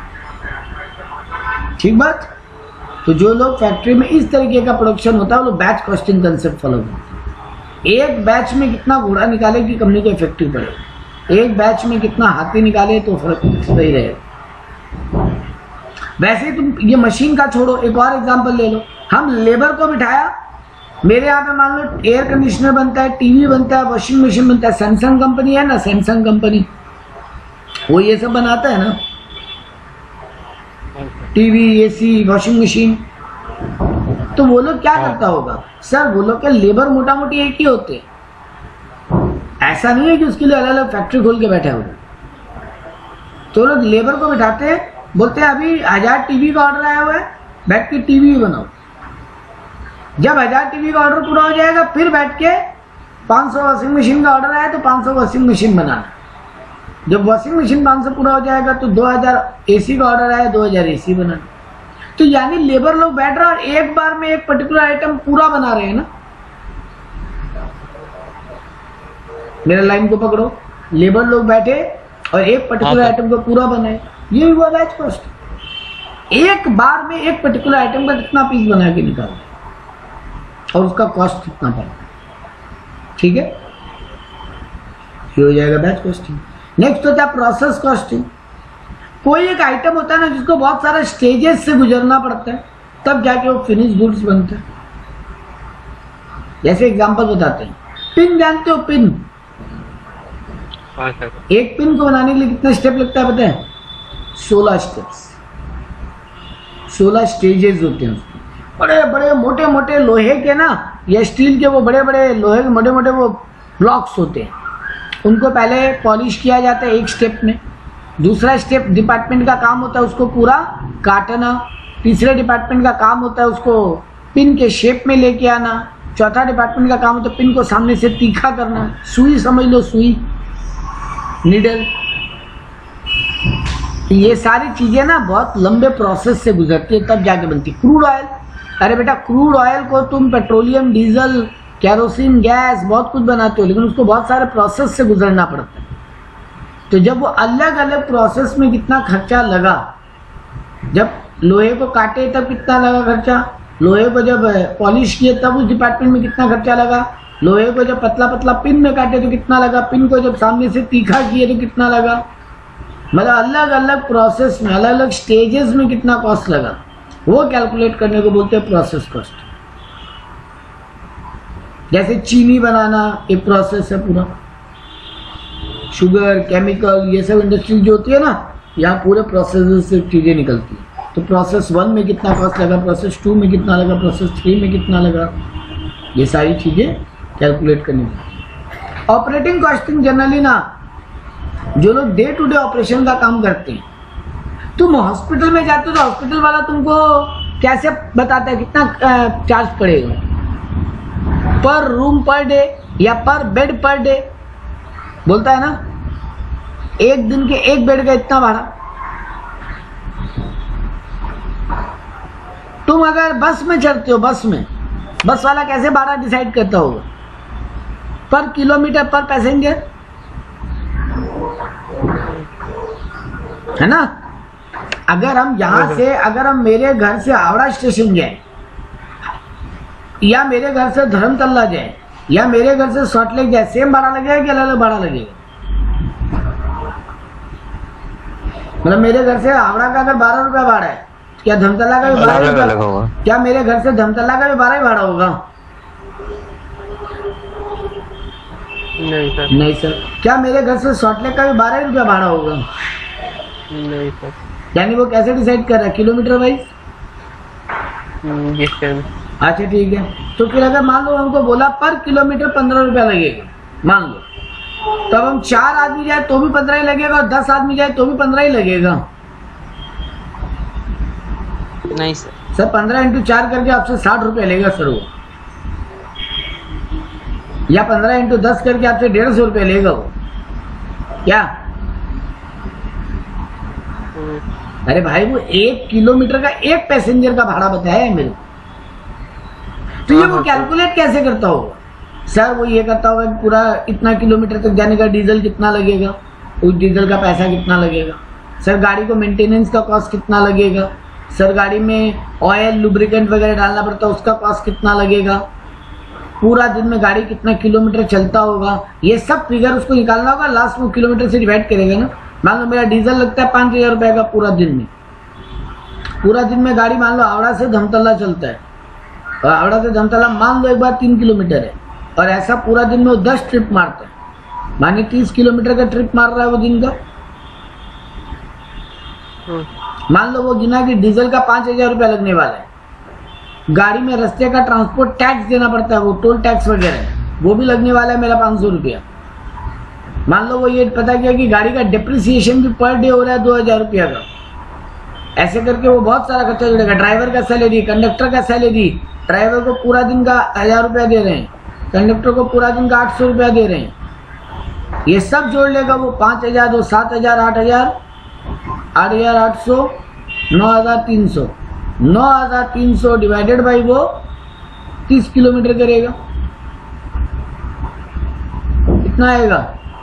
ठीक बात? तो जो लोग फैक्ट्री में इस तरीके का प्रोडक्शन होता है वो लोग बैच कॉस्टिंग कंसेप्ट फॉलो करते हैं। एक बैच में कितना घोड़ा निकाले कि कंपनी को इफेक्टिव पड़े, एक बैच में कितना हाथी निकाले तो फर्क सही रहेगा। वैसे ही तुम ये मशीन का छोड़ो, एक और एग्जांपल ले लो। हम लेबर को बिठाया, मेरे यहाँ पे मान लो एयर कंडीशनर बनता है, टीवी बनता है, वॉशिंग मशीन बनता है। सैमसंग कंपनी है ना, सैमसंग कंपनी, वो ये सब बनाता है ना, टीवी, एसी, वॉशिंग मशीन। तो वो लोग क्या करता होगा सर, वो लोग के लेबर मोटा मोटी एक ही होते हैं, ऐसा नहीं है कि उसके लिए अलग अलग फैक्ट्री खोल के बैठे हुए। तो लोग लेबर को बिठाते हैं, बोलते हैं अभी हजार टीवी का ऑर्डर आया हुआ है, बैठ के टीवी बनाओ। जब हजार टीवी का ऑर्डर पूरा हो जाएगा फिर बैठ के पाँच सौ वॉशिंग मशीन का ऑर्डर आया तो पाँच सौ वॉशिंग मशीन बनाना। जब वॉशिंग मशीन पाँच सौ पूरा हो जाएगा तो दो हजार एसी का ऑर्डर आया, दो हजार एसी बनाना। तो यानी लेबर लोग बैठ रहे हैं और एक बार में एक पर्टिकुलर आइटम पूरा बना रहे हैं ना। मेरा लाइन को पकड़ो, लेबर लोग बैठे और एक पर्टिकुलर आइटम को पूरा बनाए, ये हुआ बैच कॉस्ट। एक बार में एक पर्टिकुलर आइटम का कितना पीस बना के निकालना और उसका कॉस्ट कितना पड़ेगा। ठीक है, ये हो जाएगा बैच कॉस्टिंग। नेक्स्ट होता है प्रोसेस कॉस्टिंग। कोई एक आइटम होता है ना जिसको बहुत सारे स्टेजेस से गुजरना पड़ता है तब जाके वो फिनिश गुड्स बनता है। जैसे एग्जांपल बताते हैं, पिन जानते हो? पिन, एक पिन को बनाने के लिए कितना स्टेप लगता है पता है? सोलह स्टेप्स, सोलह स्टेजेस होते हैं उसके। बड़े बड़े मोटे मोटे लोहे के ना या स्टील के वो बड़े बड़े लोहे के मोटे मोटे वो ब्लॉक्स होते हैं, उनको पहले पॉलिश किया जाता है एक स्टेप में। दूसरा स्टेप डिपार्टमेंट का काम होता है उसको पूरा काटना। तीसरे डिपार्टमेंट का काम होता है उसको पिन के शेप में लेके आना। चौथा डिपार्टमेंट का काम होता है पिन को सामने से तीखा करना। सुई समझ लो, सुई, नीडल। ये सारी चीजें ना बहुत लंबे प्रोसेस से गुजरती है तब जाके बनती। क्रूड ऑयल, अरे बेटा क्रूड ऑयल को तुम पेट्रोलियम, डीजल, कैरोसिन, गैस बहुत कुछ बनाते हो, लेकिन उसको बहुत सारे प्रोसेस से गुजरना पड़ता है। तो जब वो अलग अलग प्रोसेस में कितना खर्चा लगा, जब लोहे को काटे तब कितना लगा खर्चा, लोहे को जब पॉलिश किए तब उस डिपार्टमेंट में कितना खर्चा लगा, लोहे को जब पतला पतला पिन में काटे तो कितना लगा, पिन को जब सामने से तीखा किए तो कितना लगा। मतलब अलग अलग प्रोसेस में, अलग अलग स्टेजेस में कितना कॉस्ट लगा, वो कैलकुलेट करने को बोलते हैं प्रोसेस कॉस्ट। जैसे चीनी बनाना एक प्रोसेस है पूरा, शुगर, केमिकल, ये सब इंडस्ट्री जो होती है ना, यहाँ पूरे प्रोसेस से चीजें निकलती है। तो प्रोसेस वन में कितना कॉस्ट लगा, प्रोसेस टू में कितना लगा, प्रोसेस थ्री में कितना लगा, ये सारी चीजें कैलकुलेट करनी पड़ती। ऑपरेटिंग कॉस्टिंग जनरली ना जो लोग डे टू डे ऑपरेशन का काम करते हैं, तुम हॉस्पिटल में जाते हो तो हॉस्पिटल वाला तुमको कैसे बताता है कितना चार्ज पड़ेगा, पर रूम पर डे या पर बेड पर डे बोलता है ना, एक दिन के एक बेड का इतना भाड़ा। तुम अगर बस में चढ़ते हो, बस में बस वाला कैसे भाड़ा डिसाइड करता होगा? पर किलोमीटर, पर पैसेंजर, है ना। अगर हम यहां से, अगर हम मेरे घर से हावड़ा स्टेशन जाए या मेरे घर से धर्मतल्ला जाए या मेरे घर से सॉल्टलेक जाए, सेम भाड़ा लगेगा कि अलग अलग भाड़ा लगेगा? मतलब मेरे घर से हावड़ा का अगर बारह रुपया भाड़ा है, क्या धर्मतल्ला का भी बारह रुपया होगा? क्या मेरे घर से धर्मतल्ला का भी बारह ही भाड़ा होगा? नहीं सर। नहीं सर। क्या मेरे घर से सॉल्टलेक का भी बारह रुपया भाड़ा होगा? नहीं सर। यानी वो कैसे डिसाइड कर रहा है? Kilometre wise. अच्छा ठीक है, तो फिर अगर मान लो हमको बोला पर किलोमीटर पंद्रह रुपया लगेगा, मान लो, तब हम चार आदमी जाए तो भी पंद्रह ही लगेगा और दस आदमी जाए तो भी पंद्रह ही लगेगा? नहीं सर। सर पंद्रह इंटू चार करके आपसे साठ रुपया लेगा सर वो, या पंद्रह इंटू दस करके आपसे डेढ़ सौ रुपया लेगा वो। क्या? हम्म, अरे भाई वो एक किलोमीटर का एक पैसेंजर का भाड़ा बताया है मेरे को, तो ये हाँ, वो हाँ, कैलकुलेट कैसे करता होगा? सर वो ये करता होगा कि पूरा इतना किलोमीटर तक जाने का डीजल कितना लगेगा, उस डीजल का पैसा कितना लगेगा, सर गाड़ी को मेंटेनेंस का कॉस्ट कितना लगेगा, सर गाड़ी में ऑयल लुब्रिकेंट वगैरह डालना पड़ता है उसका कॉस्ट कितना लगेगा, पूरा दिन में गाड़ी कितना किलोमीटर चलता होगा, ये सब फिगर उसको निकालना होगा। लास्ट में किलोमीटर से डिवाइड करेगा ना। मान लो मेरा डीजल लगता है पाँच हजार रुपये का पूरा दिन में, पूरा दिन में गाड़ी मान लो हावड़ा से धमतला चलता है, और हावड़ा से धमतला मान लो एक बार तीन किलोमीटर है, और ऐसा पूरा दिन में वो दस ट्रिप मारता है, माने तीस किलोमीटर का ट्रिप मार रहा है वो दिन का। हम्म, मान लो वो गिना कि डीजल का पाँच हजार रुपया लगने वाला है, गाड़ी में रास्ते का ट्रांसपोर्ट टैक्स देना पड़ता है, वो टोल टैक्स वगैरह वो भी लगने वाला है मेरा पाँच सौ रुपया। मान लो वो ये पता किया कि गाड़ी का डिप्रिसिएशन भी पर डे हो रहा है दो हजार रुपया का, ऐसे करके वो बहुत सारा खर्चा जुड़ेगा। ड्राइवर का सैलरी, कंडक्टर का सैलरी, ड्राइवर को पूरा दिन का हजार रुपया दे रहे हैं, कंडक्टर को पूरा दिन का आठ सौ रुपया दे रहे हैं, ये सब जोड़ लेगा वो पाँच हजार दो सात हजार आठ हजार आठ हजार आठ सौ नौ हजार तीन सौ नौ हजार तीन सौ डिवाइडेड बाई वो तीस किलोमीटर करेगा, कितना आएगा?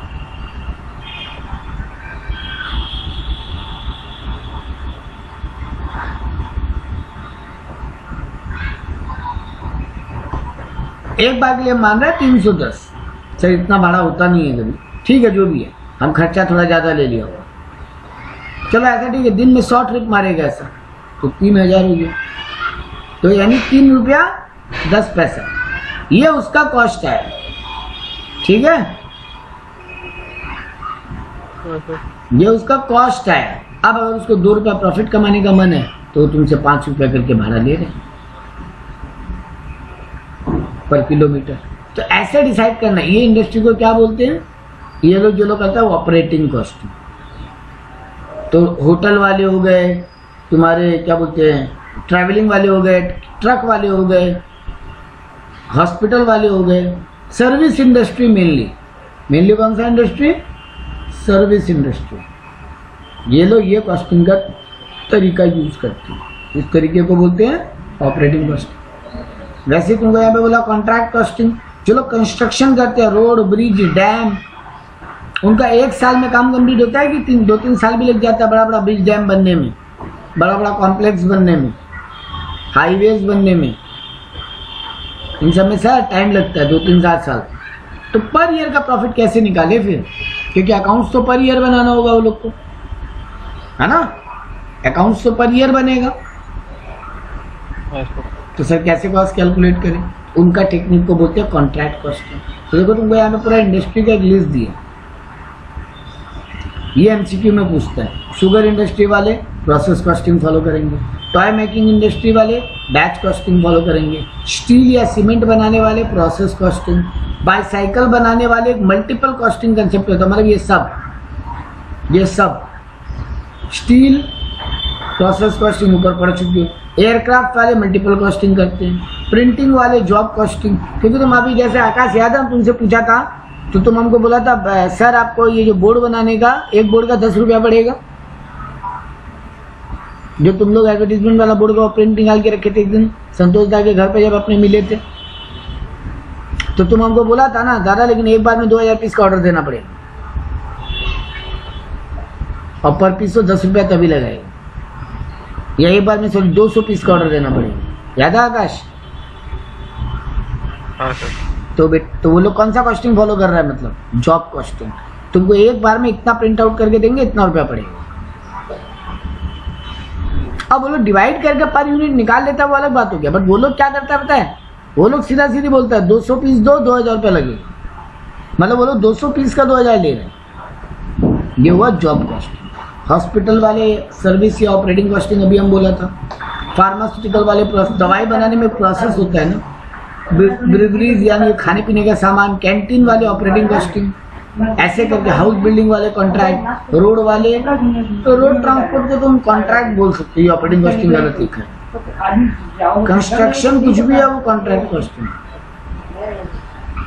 एक बार के लिए मान रहे हैं तीन सौ दस। सर इतना भाड़ा होता नहीं है कभी, ठीक है जो भी है, हम खर्चा थोड़ा ज्यादा ले लिया होगा, चलो ऐसा ठीक है, दिन में सौ ट्रिप मारेगा ऐसा तो तीन हजार हो गया, तो यानी तीन रुपया दस पैसा ये उसका कॉस्ट है, ठीक है, ये उसका कॉस्ट है। अब अगर उसको दो रुपया प्रॉफिट कमाने का मन है तो तुमसे पांच रुपया करके भाड़ा ले रहे हैं पर किलोमीटर। तो ऐसे डिसाइड करना, ये इंडस्ट्री को क्या बोलते हैं, ये लोग जो लोग कहते हैं वो ऑपरेटिंग कॉस्ट। तो होटल वाले हो गए, तुम्हारे क्या बोलते हैं ट्रैवलिंग वाले हो गए, ट्रक वाले हो गए, हॉस्पिटल वाले हो गए, सर्विस इंडस्ट्री मेनली मेनली कौन सा इंडस्ट्री? Service industry. ये लोग ये कॉस्टिंग का तरीका यूज करते हैं, इस तरीके को बोलते हैं ऑपरेटिंग कॉस्टिंग। वैसे तुमको यहाँ पे बोला कॉन्ट्रैक्ट कॉस्टिंग, जो लोग कंस्ट्रक्शन करते हैं, रोड ब्रिज डैम, उनका एक साल में काम कंप्लीट होता है कि तीन दो तीन साल भी लग जाता है बड़ा बड़ा ब्रिज डैम बनने में, बड़ा बड़ा कॉम्प्लेक्स बनने में, हाईवेज बनने में, इन सब में सर टाइम लगता है दो तीन चार साल। तो पर ईयर का प्रॉफिट कैसे निकाले फिर, क्योंकि अकाउंट्स तो पर ईयर बनाना होगा वो लोग को, है ना, अकाउंट्स तो पर ईयर बनेगा। तो सर कैसे कॉस्ट कैलकुलेट करें, उनका टेक्निक को बोलते हैं कॉन्ट्रैक्ट कॉस्टिंग। तो देखो तुमको यहाँ पे पूरा इंडस्ट्री का एक लिस्ट दिया, ये एमसीक्यू में पूछता है। शुगर इंडस्ट्री वाले प्रोसेस कॉस्टिंग फॉलो करेंगे, टॉय मेकिंग इंडस्ट्री वाले बैच कॉस्टिंग फॉलो करेंगे, स्टील या सीमेंट बनाने वाले प्रोसेस कॉस्टिंग, बाईसाइकिल बनाने वाले मल्टीपल कॉस्टिंग कंसेप्ट होता है, मतलब ये सब ये सब स्टील प्रोसेस कॉस्टिंग ऊपर पड़ चुकी है। एयरक्राफ्ट वाले मल्टीपल कॉस्टिंग करते हैं, प्रिंटिंग वाले जॉब कॉस्टिंग। क्योंकि तुम अभी जैसे आकाश याद है तुमसे पूछा था तो तुम हमको बोला था सर आपको ये जो बोर्ड बनाने का एक बोर्ड का दस रुपया पड़ेगा, जो तुम लोग एडवर्टीजमेंट वाला बोर्ड का प्रिंट निकाल के रखे थे एक दिन संतोष दा के घर पे जब अपने मिले थे, तो तुम हमको बोला था ना दादा लेकिन एक बार में दो हजार पीस का ऑर्डर देना पड़ेगा और पर पीस तो दस रुपया तभी लगाएगा, या एक बार में सॉरी दो सौ पीस का ऑर्डर देना पड़ेगा। याद है आकाश? हाँ सर। तो बेट तो वो लोग कौन सा कॉस्टिंग फॉलो कर रहा है, मतलब जॉब कॉस्टिंग। तुमको एक बार में इतना प्रिंट आउट करके देंगे इतना रुपया पड़ेगा। अब वो लोग डिवाइड करके पर यूनिट निकाल लेता है वो अलग बात हो गया, बट वो लोग क्या करता है पता है, वो लोग सीधा सीधी बोलता है दो सौ पीस दो दो हजार रुपया लगेगा, मतलब वो लोग दो सौ पीस का दो हजार ले रहे हैं। ये हुआ जॉब कॉस्टिंग। हॉस्पिटल वाले सर्विस या ऑपरेटिंग कॉस्टिंग अभी हम बोला था। फार्मास्यूटिकल वाले दवाई बनाने में प्रोसेस होता है ना, ब्रिवरीज यानी खाने पीने का सामान, कैंटीन वाले ऑपरेटिंग कॉस्टिंग, ऐसे करके हाउस बिल्डिंग वाले कॉन्ट्रैक्ट, रोड वाले तो रोड ट्रांसपोर्ट को तुम कॉन्ट्रैक्ट बोल सकते हो, ऑपरेटिंग कॉस्टिंग वाला ठीक है। कंस्ट्रक्शन कुछ भी है वो कॉन्ट्रैक्ट कॉस्टिंग।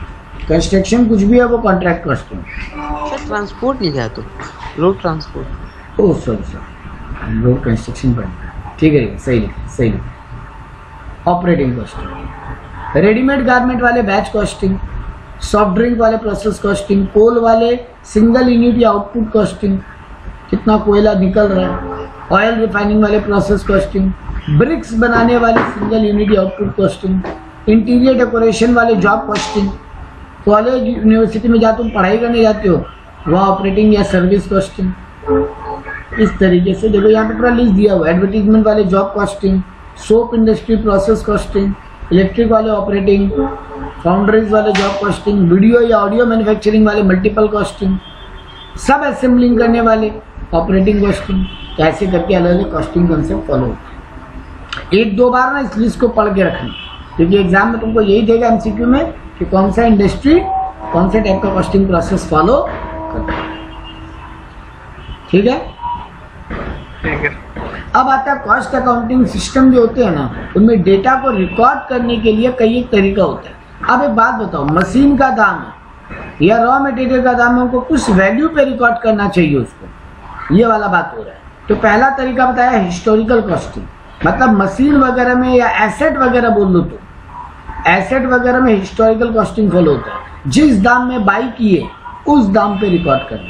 कंस्ट्रक्शन कुछ भी है वो कॉन्ट्रैक्ट कॉस्टिंग। सर ट्रांसपोर्ट लिखा है तो road transport. Oh sorry sir, road construction पड़ेगा, ठीक है सही लिखा सही लिखा। ऑपरेटिंग कॉस्टिंग, रेडीमेड गारमेंट वाले बैच कॉस्टिंग, सॉफ्ट ड्रिंक वाले प्रोसेस कॉस्टिंग, कोल वाले सिंगल यूनिट या आउटपुट कॉस्टिंग, कितना कोयला निकल रहा है, ऑयल रिफाइनिंग वाले प्रोसेस कॉस्टिंग, ब्रिक्स बनाने वाले सिंगल यूनिट या आउटपुट कॉस्टिंग, इंटीरियर डेकोरेशन वाले जॉब कॉस्टिंग, कॉलेज यूनिवर्सिटी में जहाँ तुम पढ़ाई करने जाते हो वहाँ ऑपरेटिंग या सर्विस कॉस्टिंग। इस तरीके से देखो यहाँ पे पूरा लिस्ट दिया हुआ है। एडवर्टीजमेंट वाले job costing, soap industry process costing, electric वाले ऑपरेटिंग, फाउंड्रीज वाले जॉब कॉस्टिंग, वीडियो या ऑडियो मैन्युफैक्चरिंग वाले मल्टीपल कॉस्टिंग, सब असेंबलिंग करने वाले ऑपरेटिंग कॉस्टिंग। ऐसे करके अलग अलग कॉस्टिंग कंसेप्ट फॉलो होते हैं। एक दो बार ना इस लिस्ट को पढ़ के रखना, क्योंकि एग्जाम में तुमको यही देगा एमसीक्यू में कि कौन सा इंडस्ट्री कौन से टाइप का कॉस्टिंग प्रोसेस फॉलो करता है। ठीक है, ठीक है। अब आता है कॉस्ट अकाउंटिंग सिस्टम जो होते हैं ना, उनमें डेटा को रिकॉर्ड करने के लिए कई एक तरीका होता है। अब एक बात बताओ, मशीन का दाम है या रॉ मटेरियल का दाम है, हमको कुछ वैल्यू पे रिकॉर्ड करना चाहिए उसको, ये वाला बात हो रहा है। तो पहला तरीका बताया हिस्टोरिकल कॉस्टिंग, मतलब मशीन वगैरह में या एसेट वगैरह बोल लो तो एसेट वगैरह में हिस्टोरिकल कॉस्टिंग फॉलो होता है। जिस दाम में बाई किए उस दाम पे रिकॉर्ड करना,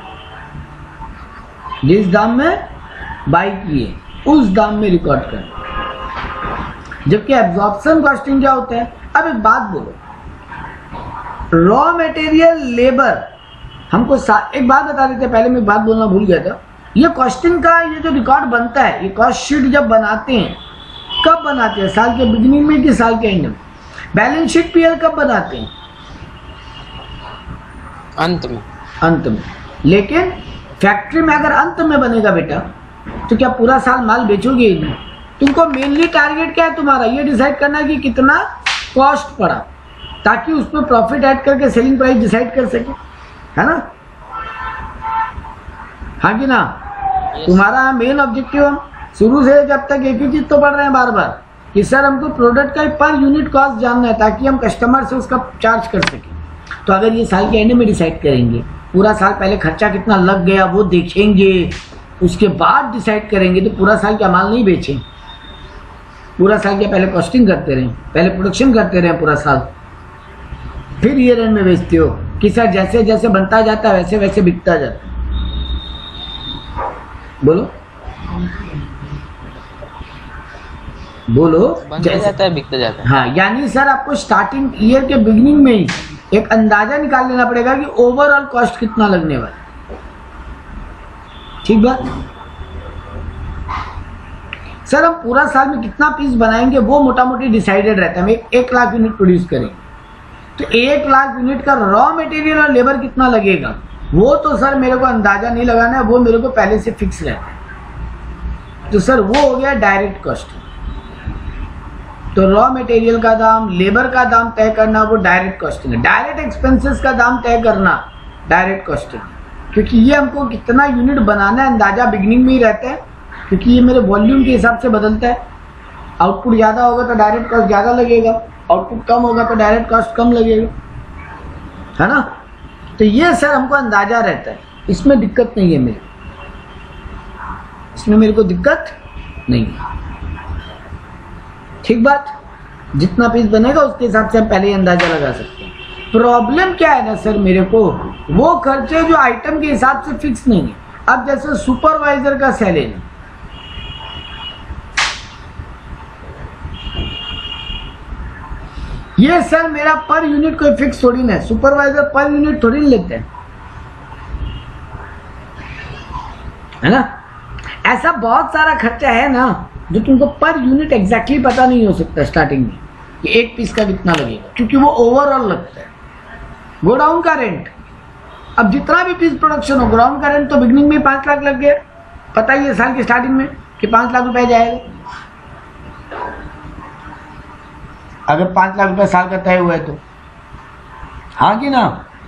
जिस दाम में बाई किए उस दाम में रिकॉर्ड करना। जबकि एब्जॉर्प्शन कॉस्टिंग क्या होता है? अब एक बात बोलो, रॉ मटेरियल लेबर हमको एक बात बता देते, पहले मैं बात बोलना भूल गया था। ये कॉस्टिंग का ये जो रिकॉर्ड बनता है, ये कॉस्ट शीट जब बनाते हैं, कब बनाते हैं? साल के बिगिनिंग में कि साल के एंड में? बैलेंस शीट पीएल कब बनाते हैं? अंत में। अंत में। लेकिन फैक्ट्री में अगर अंत में बनेगा बेटा, तो क्या पूरा साल माल बेचोगे ही नहीं? तुमको मेनली टारगेट क्या है तुम्हारा? ये डिसाइड करना कि कितना कॉस्ट पड़ा, ताकि उसमें प्रॉफिट ऐड करके सेलिंग प्राइस डिसाइड कर सके, है ना? हाँ कि ना? yes. तुम्हारा मेन ऑब्जेक्टिव, हम शुरू से जब तक एक ही चीज तो पढ़ रहे हैं बार बार कि सर हमको प्रोडक्ट का पर यूनिट कॉस्ट जानना है, ताकि हम कस्टमर से उसका चार्ज कर सकें। तो अगर ये साल के एंड में डिसाइड करेंगे, पूरा साल पहले खर्चा कितना लग गया वो देखेंगे, उसके बाद डिसाइड करेंगे, तो पूरा साल क्या माल नहीं बेचें? पूरा साल क्या पहले कॉस्टिंग करते रहें, पहले प्रोडक्शन करते रहें पूरा साल, फिर ईयर एंड में बेचते हो कि सर जैसे जैसे बनता जाता है वैसे वैसे बिकता जाता है। बोलो बोलो बनता जाता है बिकता जाता है। हाँ, यानी सर आपको स्टार्टिंग ईयर के बिगिनिंग में ही एक अंदाजा निकाल लेना पड़ेगा कि ओवरऑल कॉस्ट कितना लगने वाला है। ठीक बात? सर हम पूरा साल में कितना पीस बनाएंगे वो मोटा मोटी डिसाइडेड रहता है। हम एक, एक लाख यूनिट प्रोड्यूस करेंगे, तो एक लाख यूनिट का रॉ मटेरियल और लेबर कितना लगेगा वो तो सर मेरे को अंदाजा नहीं लगाना है, वो मेरे को पहले से फिक्स रहता है। तो सर वो हो गया डायरेक्ट कॉस्ट। तो रॉ मटेरियल का दाम, लेबर का दाम तय करना वो डायरेक्ट कॉस्टिंग है। डायरेक्ट एक्सपेंसेस का दाम तय करना डायरेक्ट कॉस्टिंग, क्योंकि ये हमको कितना यूनिट बनाना है अंदाजा बिगिनिंग में ही रहता है, क्योंकि ये मेरे वॉल्यूम के हिसाब से बदलता है। आउटपुट ज़्यादा होगा तो डायरेक्ट कॉस्ट ज़्यादा लगेगा, आउटपुट कम होगा तो डायरेक्ट कॉस्ट कम लगेगा, है ना? तो ये सर हमको अंदाजा रहता है, इसमें दिक्कत नहीं है मेरे, इसमें मेरे को दिक्कत नहीं है। ठीक बात? जितना पीस बनेगा उसके हिसाब से हम पहले ही अंदाजा लगा सकते हैं। प्रॉब्लम क्या है ना सर मेरे को, वो खर्चे जो आइटम के हिसाब से फिक्स नहीं है। अब जैसे सुपरवाइजर का सैलरी, ये सर मेरा पर यूनिट कोई फिक्स थोड़ी ना है। सुपरवाइजर पर यूनिट थोड़ी लेते हैं, है ना? ऐसा बहुत सारा खर्चा है ना जो तुमको पर यूनिट एग्जैक्टली पता नहीं हो सकता स्टार्टिंग में कि एक पीस का कितना लगेगा, क्योंकि वो ओवरऑल लगता है। गोडाउन का रेंट, अब जितना भी पीस प्रोडक्शन हो, गोडाउन का रेंट तो बिगनिंग में पांच लाख लग गया, पता ही है साल की स्टार्टिंग में कि पांच लाख रुपए जाएगा। अगर पांच लाख रुपए साल का तय हुआ है तो, हाँ कि ना?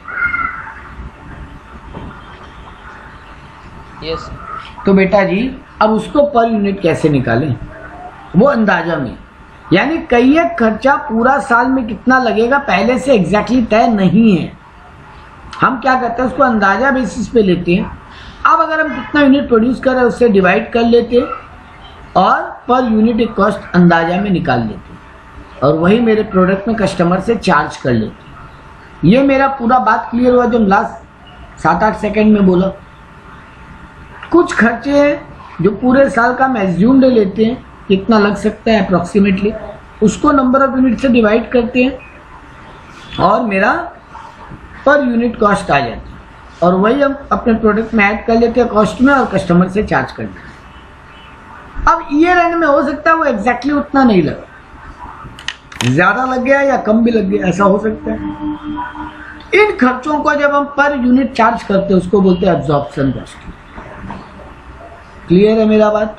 यस। तो बेटा जी अब उसको पर यूनिट कैसे निकालें? वो अंदाजा में यानी कई एक खर्चा पूरा साल में कितना लगेगा पहले से एग्जैक्टली तय नहीं है। हम क्या करते हैं, उसको अंदाजा बेसिस पे लेते हैं। अब अगर हम कितना यूनिट प्रोड्यूस कर रहे हैं उससे डिवाइड कर लेते हैं और पर यूनिट एक कॉस्ट अंदाजा में निकाल लेते हैं और वही मेरे प्रोडक्ट में कस्टमर से चार्ज कर लेते हैं। ये मेरा पूरा बात क्लियर हुआ जो लास्ट सात आठ सेकेंड में बोला। कुछ खर्चे हैं जो पूरे साल का हम एज्यूम ले लेते हैं कितना लग सकता है अप्रॉक्सीमेटली, उसको नंबर ऑफ यूनिट से डिवाइड करते हैं और मेरा पर यूनिट कॉस्ट आ जाती है और वही हम अपने प्रोडक्ट में ऐड कर लेते हैं कॉस्ट में और कस्टमर से चार्ज कर देते हैं। अब ईयर एंड में हो सकता है वो एग्जैक्टली उतना नहीं लगा, ज्यादा लग गया या कम भी लग गया, ऐसा हो सकता है। इन खर्चों को जब हम पर यूनिट चार्ज करते हैं उसको बोलते हैं एब्जॉर्प्शन कॉस्ट। क्लियर है मेरा बात?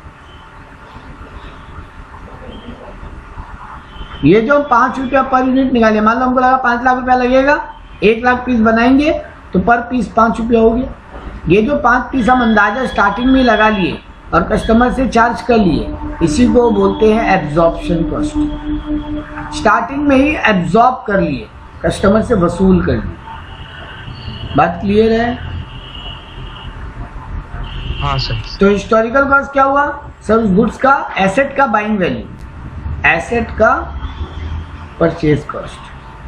ये जो पांच रुपया पर यूनिट निकाले, मान लो हमको लगा पांच लाख रुपया लगेगा, एक लाख पीस बनाएंगे तो पर पीस पांच रुपया हो गया। ये जो पांच पीस हम अंदाजा स्टार्टिंग में लगा लिए और कस्टमर से चार्ज कर लिए, इसी को बोलते हैं एब्जॉर्प्शन कॉस्ट। स्टार्टिंग में ही एब्जॉर्ब कर लिए, कस्टमर से वसूल कर लिए। बात क्लियर है? हाँ सर। तो हिस्टोरिकल कॉस्ट क्या हुआ सर? उस गुड्स का, एसेट का बाइंग वैल्यू, एसेट का purchase cost.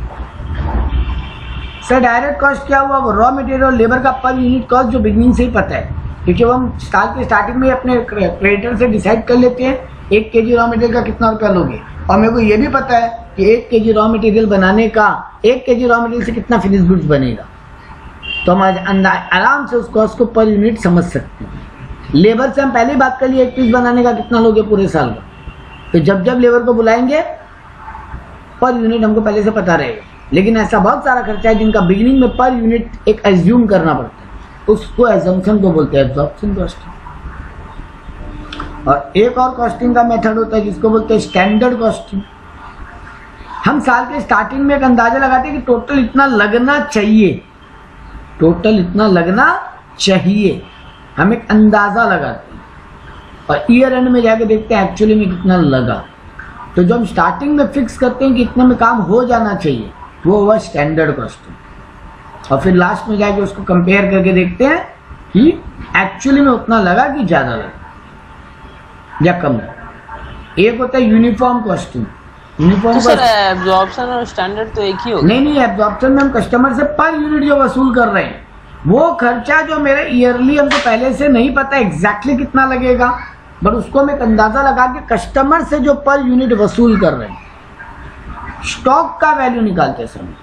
Sir direct cost क्या हुआ? वो रॉ मटेरियल और लेबर का पर यूनिट कॉस्ट जो बिगनिंग से ही पता है, क्योंकि वो हम साल के स्टार्टिंग में अपने क्रेडिटर से डिसाइड कर लेते हैं एक केजी रॉ मटेरियल का कितना रुपया लोगे, और मेरे को ये भी पता है कि एक केजी रॉ मटेरियल बनाने का, एक केजी रॉ मटेरियल से कितना फिनिश गुड्स बनेगा। तो हम आराम से उस कॉस्ट को पर यूनिट समझ सकते हैं। लेबर से हम पहले ही बात कर लिए एक पीस बनाने का कितना लोगे पूरे साल का, तो जब जब लेबर को बुलाएंगे पर यूनिट हमको पहले से पता रहेगा। लेकिन ऐसा बहुत सारा खर्चा है जिनका बिगिनिंग में पर यूनिट एक एज्यूम करना पड़ता है, उसको एजम्पशन को बोलते हैं एब्जॉर्प्शन कॉस्टिंग। और एक और कॉस्टिंग का मेथड होता है जिसको बोलते हैं स्टैंडर्ड कॉस्टिंग। हम साल के स्टार्टिंग में एक अंदाजा लगाते हैं कि टोटल इतना लगना चाहिए, टोटल इतना लगना चाहिए, हम एक अंदाजा लगाते हैं और ईयर एंड में जाके देखते हैं एक्चुअली में कितना लगा। तो जो हम स्टार्टिंग में फिक्स करते हैं कि इतने में काम हो जाना चाहिए, वो हुआ स्टैंडर्ड कॉस्टिंग। और फिर लास्ट में जाके उसको कंपेयर करके देखते हैं कि एक्चुअली में उतना लगा कि ज्यादा लगा या कम लगा। एक होता है यूनिफॉर्म कॉस्टिंग। यूनिफॉर्म तो सर एब्जॉर्प्शन और स्टैंडर्ड तो एक ही होगा? नहीं नहीं, एब्जॉर्प्शन में हम कस्टमर से पर यूनिट जो वसूल कर रहे हैं, वो खर्चा जो मेरे ईयरली हमको पहले से नहीं पता एग्जैक्टली कितना लगेगा, बट उसको हम एक अंदाजा लगा के कस्टमर से जो पर यूनिट वसूल कर रहे हैं, स्टॉक का वैल्यू निकालते समय,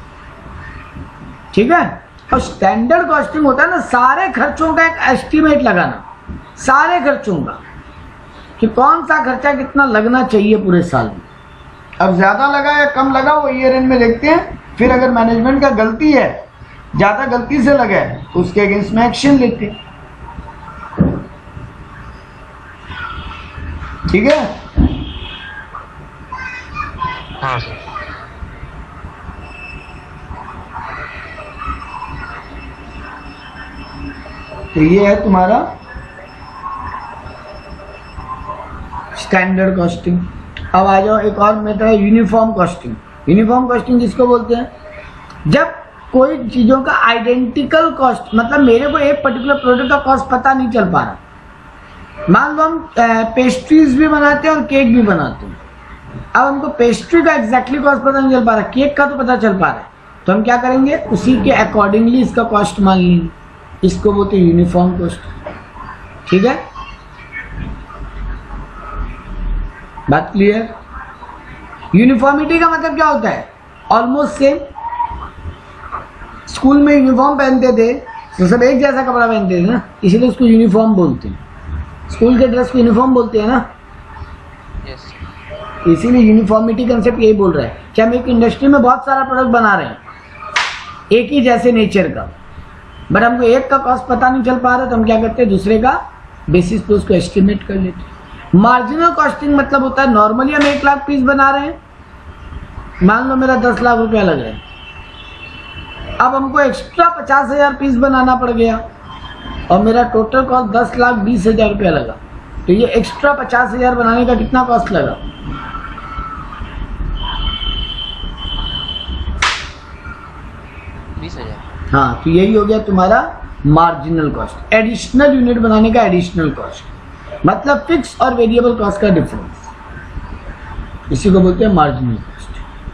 ठीक है। और स्टैंडर्ड कॉस्टिंग होता है ना सारे खर्चों का एक एस्टीमेट लगाना, सारे खर्चों का कि कौन सा खर्चा कितना लगना चाहिए पूरे साल में। अब ज्यादा लगा या कम लगा वो ईयर एंड में देखते हैं। फिर अगर मैनेजमेंट का गलती है, ज्यादा गलती से लगा है, तो उसके अगेंस्ट में एक्शन लेते हैं, ठीक है। हाँ सर। तो ये है तुम्हारा स्टैंडर्ड कॉस्टिंग। अब आ जाओ एक और मेथड है यूनिफॉर्म कॉस्टिंग। यूनिफॉर्म कॉस्टिंग जिसको बोलते हैं, जब कोई चीजों का आइडेंटिकल कॉस्ट, मतलब मेरे को एक पर्टिकुलर प्रोडक्ट का कॉस्ट पता नहीं चल पा रहा। मान लो हम पेस्ट्रीज भी बनाते हैं और केक भी बनाते हैं। अब हमको पेस्ट्री का एग्जैक्टली कॉस्ट पता नहीं चल पा रहा, केक का तो पता चल पा रहा है, तो हम क्या करेंगे, उसी के अकॉर्डिंगली इसका कॉस्ट मान लेंगे। इसको बोलते हैं यूनिफॉर्म कॉस्ट, ठीक है। बात क्लियर? यूनिफॉर्मिटी का मतलब क्या होता है? Almost same. स्कूल में यूनिफॉर्म पहनते थे तो सब एक जैसा कपड़ा पहनते थे ना, इसीलिए उसको यूनिफॉर्म बोलते हैं। स्कूल के ड्रेस को यूनिफॉर्म बोलते हैं ना, yes. इसीलिए यूनिफॉर्मिटी कंसेप्ट यही बोल रहा है कि हम एक इंडस्ट्री में बहुत सारा प्रोडक्ट बना रहे हैं एक ही जैसे नेचर का, बट हमको एक का कॉस्ट पता नहीं चल पा रहा, तो हम क्या करते हैं, दूसरे का बेसिस पे उसको एस्टिमेट कर लेते हैं। मार्जिनल कॉस्टिंग मतलब होता है, नॉर्मली हम एक लाख पीस बना रहे हैं, मान लो मेरा दस लाख रुपया लग रहा है, अब हमको एक्स्ट्रा पचास हजार पीस बनाना पड़ गया और मेरा टोटल कॉस्ट दस लाख बीस हजार रुपया लगा, तो ये एक्स्ट्रा पचास हजार बनाने का कितना कॉस्ट लगा? बीस हजार। हाँ, तो यही हो गया तुम्हारा मार्जिनल कॉस्ट। एडिशनल यूनिट बनाने का एडिशनल कॉस्ट मतलब फिक्स और वेरिएबल कॉस्ट का डिफरेंस, इसी को बोलते हैं मार्जिनल कॉस्ट।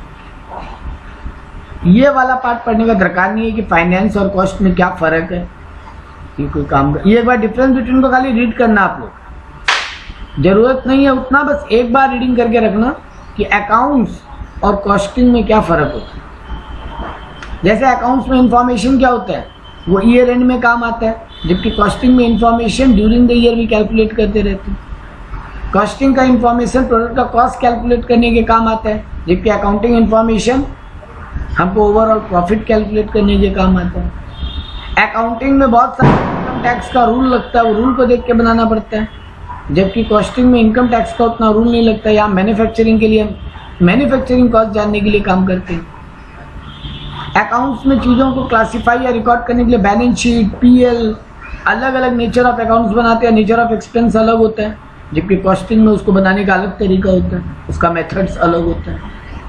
ये वाला पार्ट पढ़ने का दरकार नहीं है कि फाइनेंस और कॉस्ट में क्या फर्क है, ये कोई काम कर, ये एक बार डिफरेंस बिटवीन को खाली रीड करना आप लोग, जरूरत नहीं है उतना, बस एक बार रीडिंग करके रखना कि अकाउंट्स और कॉस्टिंग में क्या फर्क होता है। जैसे अकाउंट्स में इंफॉर्मेशन क्या होता है, वो ईयर एंड में काम आता है, जबकि कॉस्टिंग में इंफॉर्मेशन ड्यूरिंग द ईयर भी कैलकुलेट करते रहते हैं। कॉस्टिंग का इंफॉर्मेशन प्रोडक्ट का कॉस्ट कैलकुलेट करने के काम आता है, जबकि अकाउंटिंग इंफॉर्मेशन हमको ओवरऑल प्रॉफिट कैलकुलेट करने के काम आता है। अकाउंटिंग में बहुत सारा इनकम टैक्स का रूल लगता है, वो रूल को देख के बनाना पड़ता है, जबकि कॉस्टिंग में इनकम टैक्स का उतना रूल नहीं लगता। या मैन्युफैक्चरिंग के लिए मैन्युफैक्चरिंग कॉस्ट जानने के लिए काम करते हैं। अकाउंट्स में चीज़ों को क्लासिफाई या रिकॉर्ड करने के लिए बैलेंस शीट, पीएल, अलग अलग नेचर ऑफ अकाउंट्स बनाते हैं, नेचर ऑफ एक्सपेंस अलग होता है, जबकि कॉस्टिंग में उसको बनाने का अलग तरीका होता है, उसका मेथड्स अलग होता है।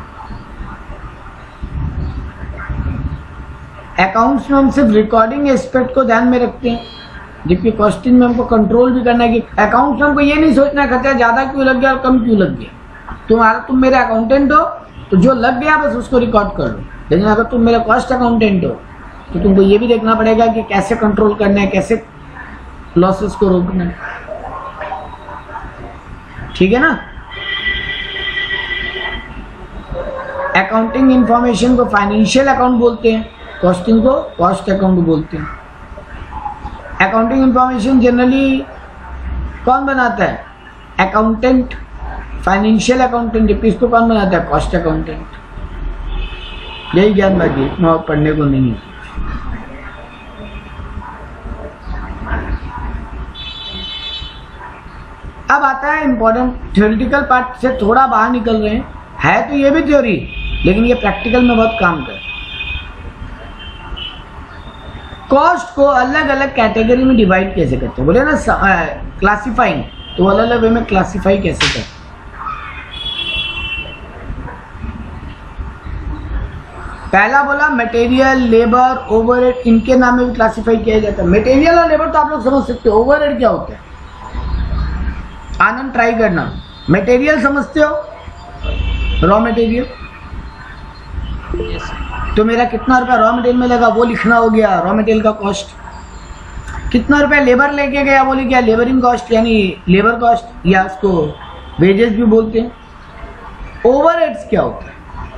अकाउंट्स में हम सिर्फ रिकॉर्डिंग एस्पेक्ट को ध्यान में रखते हैं, जबकि कॉस्टिंग में हमको कंट्रोल भी करना है कि अकाउंट्स में हमको ये नहीं सोचना खर्चा ज़्यादा क्यों लग गया और कम क्यों लग गया। तुम्हारा तुम मेरे अकाउंटेंट हो तो जो लग गया बस उसको रिकॉर्ड कर लो, लेकिन अगर तुम मेरा कॉस्ट अकाउंटेंट हो तो तुमको ये भी देखना पड़ेगा कि कैसे कंट्रोल करना है, कैसे लॉसेस को रोकना है। ठीक है ना। अकाउंटिंग इंफॉर्मेशन को फाइनेंशियल अकाउंट बोलते हैं, कॉस्टिंग को कॉस्ट अकाउंट बोलते हैं। अकाउंटिंग इंफॉर्मेशन जनरली कौन बनाता है, अकाउंटेंट, फाइनेंशियल अकाउंटेंट, जबकि इसको कौन बनाता है, कॉस्ट अकाउंटेंट। यही ज्ञान बाकी इतना पढ़ने को नहीं है। अब आता है इंपॉर्टेंट थ्योरेटिकल पार्ट से थोड़ा बाहर निकल रहे हैं, है तो ये भी थ्योरी लेकिन ये प्रैक्टिकल में बहुत काम कर। कॉस्ट को अलग अलग कैटेगरी में डिवाइड कैसे करते हैं, बोले ना क्लासिफाइंग, तो अलग अलग वे में क्लासिफाई कैसे करते हैं। पहला बोला मटेरियल, लेबर, ओवरहेड, इनके नाम में भी क्लासिफाई किया जाता है। मटेरियल और लेबर तो आप लोग समझ सकते हो, ओवरहेड क्या होता है आनंद ट्राई करना। मटेरियल समझते हो, रॉ मटेरियल, तो मेरा कितना रुपया रॉ मटेरियल में लगा वो लिखना हो गया रॉ मटेरियल का कॉस्ट। कितना रुपया लेबर लेके गया वो लिख गया लेबरिंग कॉस्ट यानी लेबर कॉस्ट, या उसको वेजेस भी बोलते हैं। ओवरहेड्स क्या होता है,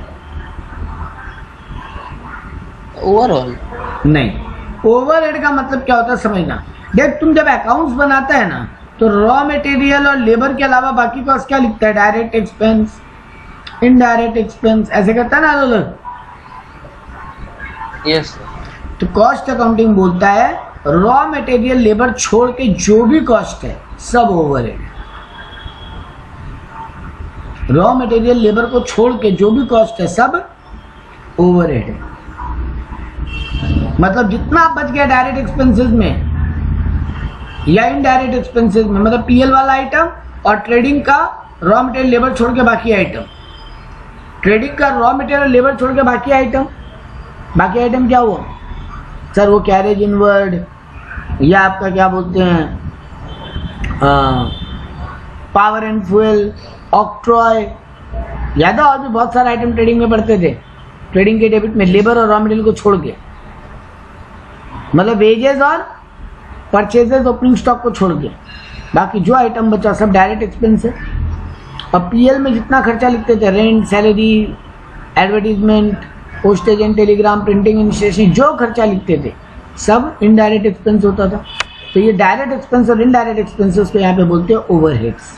ओवरऑल नहीं, ओवरहेड का मतलब क्या होता है समझना। देख तुम जब अकाउंट्स बनाता है ना तो रॉ मटेरियल और लेबर के अलावा बाकी कॉस्ट क्या लिखता है, डायरेक्ट एक्सपेंस, इनडायरेक्ट एक्सपेंस, ऐसे करता है ना अलग। यस। तो कॉस्ट अकाउंटिंग बोलता है रॉ मटेरियल लेबर छोड़ के जो भी कॉस्ट है सब ओवरहेड। रॉ मटेरियल लेबर को छोड़ के जो भी कॉस्ट है सब ओवरहेड है। मतलब जितना बच गया डायरेक्ट एक्सपेंसेस में या इनडायरेक्ट एक्सपेंसेस में, मतलब पीएल वाला आइटम और ट्रेडिंग का रॉ मटेरियल लेबर छोड़ के बाकी आइटम, ट्रेडिंग का रॉ मटेरियल लेबर छोड़ के बाकी आइटम, बाकी आइटम क्या हुआ सर, वो कैरेज इनवर्ड या आपका क्या बोलते हैं पावर एंड फ्यूल, ऑक्ट्रॉय, याद है और भी बहुत सारे आइटम ट्रेडिंग में पड़ते थे। ट्रेडिंग के डेबिट में लेबर और रॉ मटेरियल को छोड़ के, मतलब वेजेस और परचेजेस ओपनिंग स्टॉक को छोड़ के बाकी जो आइटम बचा सब डायरेक्ट एक्सपेंस है। और पीएल में जितना खर्चा लिखते थे, rent, salary, advertisement, postage and telegram, printing and stationery, जो खर्चा लिखते थे सब इनडायरेक्ट एक्सपेंस होता था। तो ये डायरेक्ट एक्सपेंस और इनडायरेक्ट एक्सपेंसेस को यहाँ पे बोलते हैं ओवरहेड्स।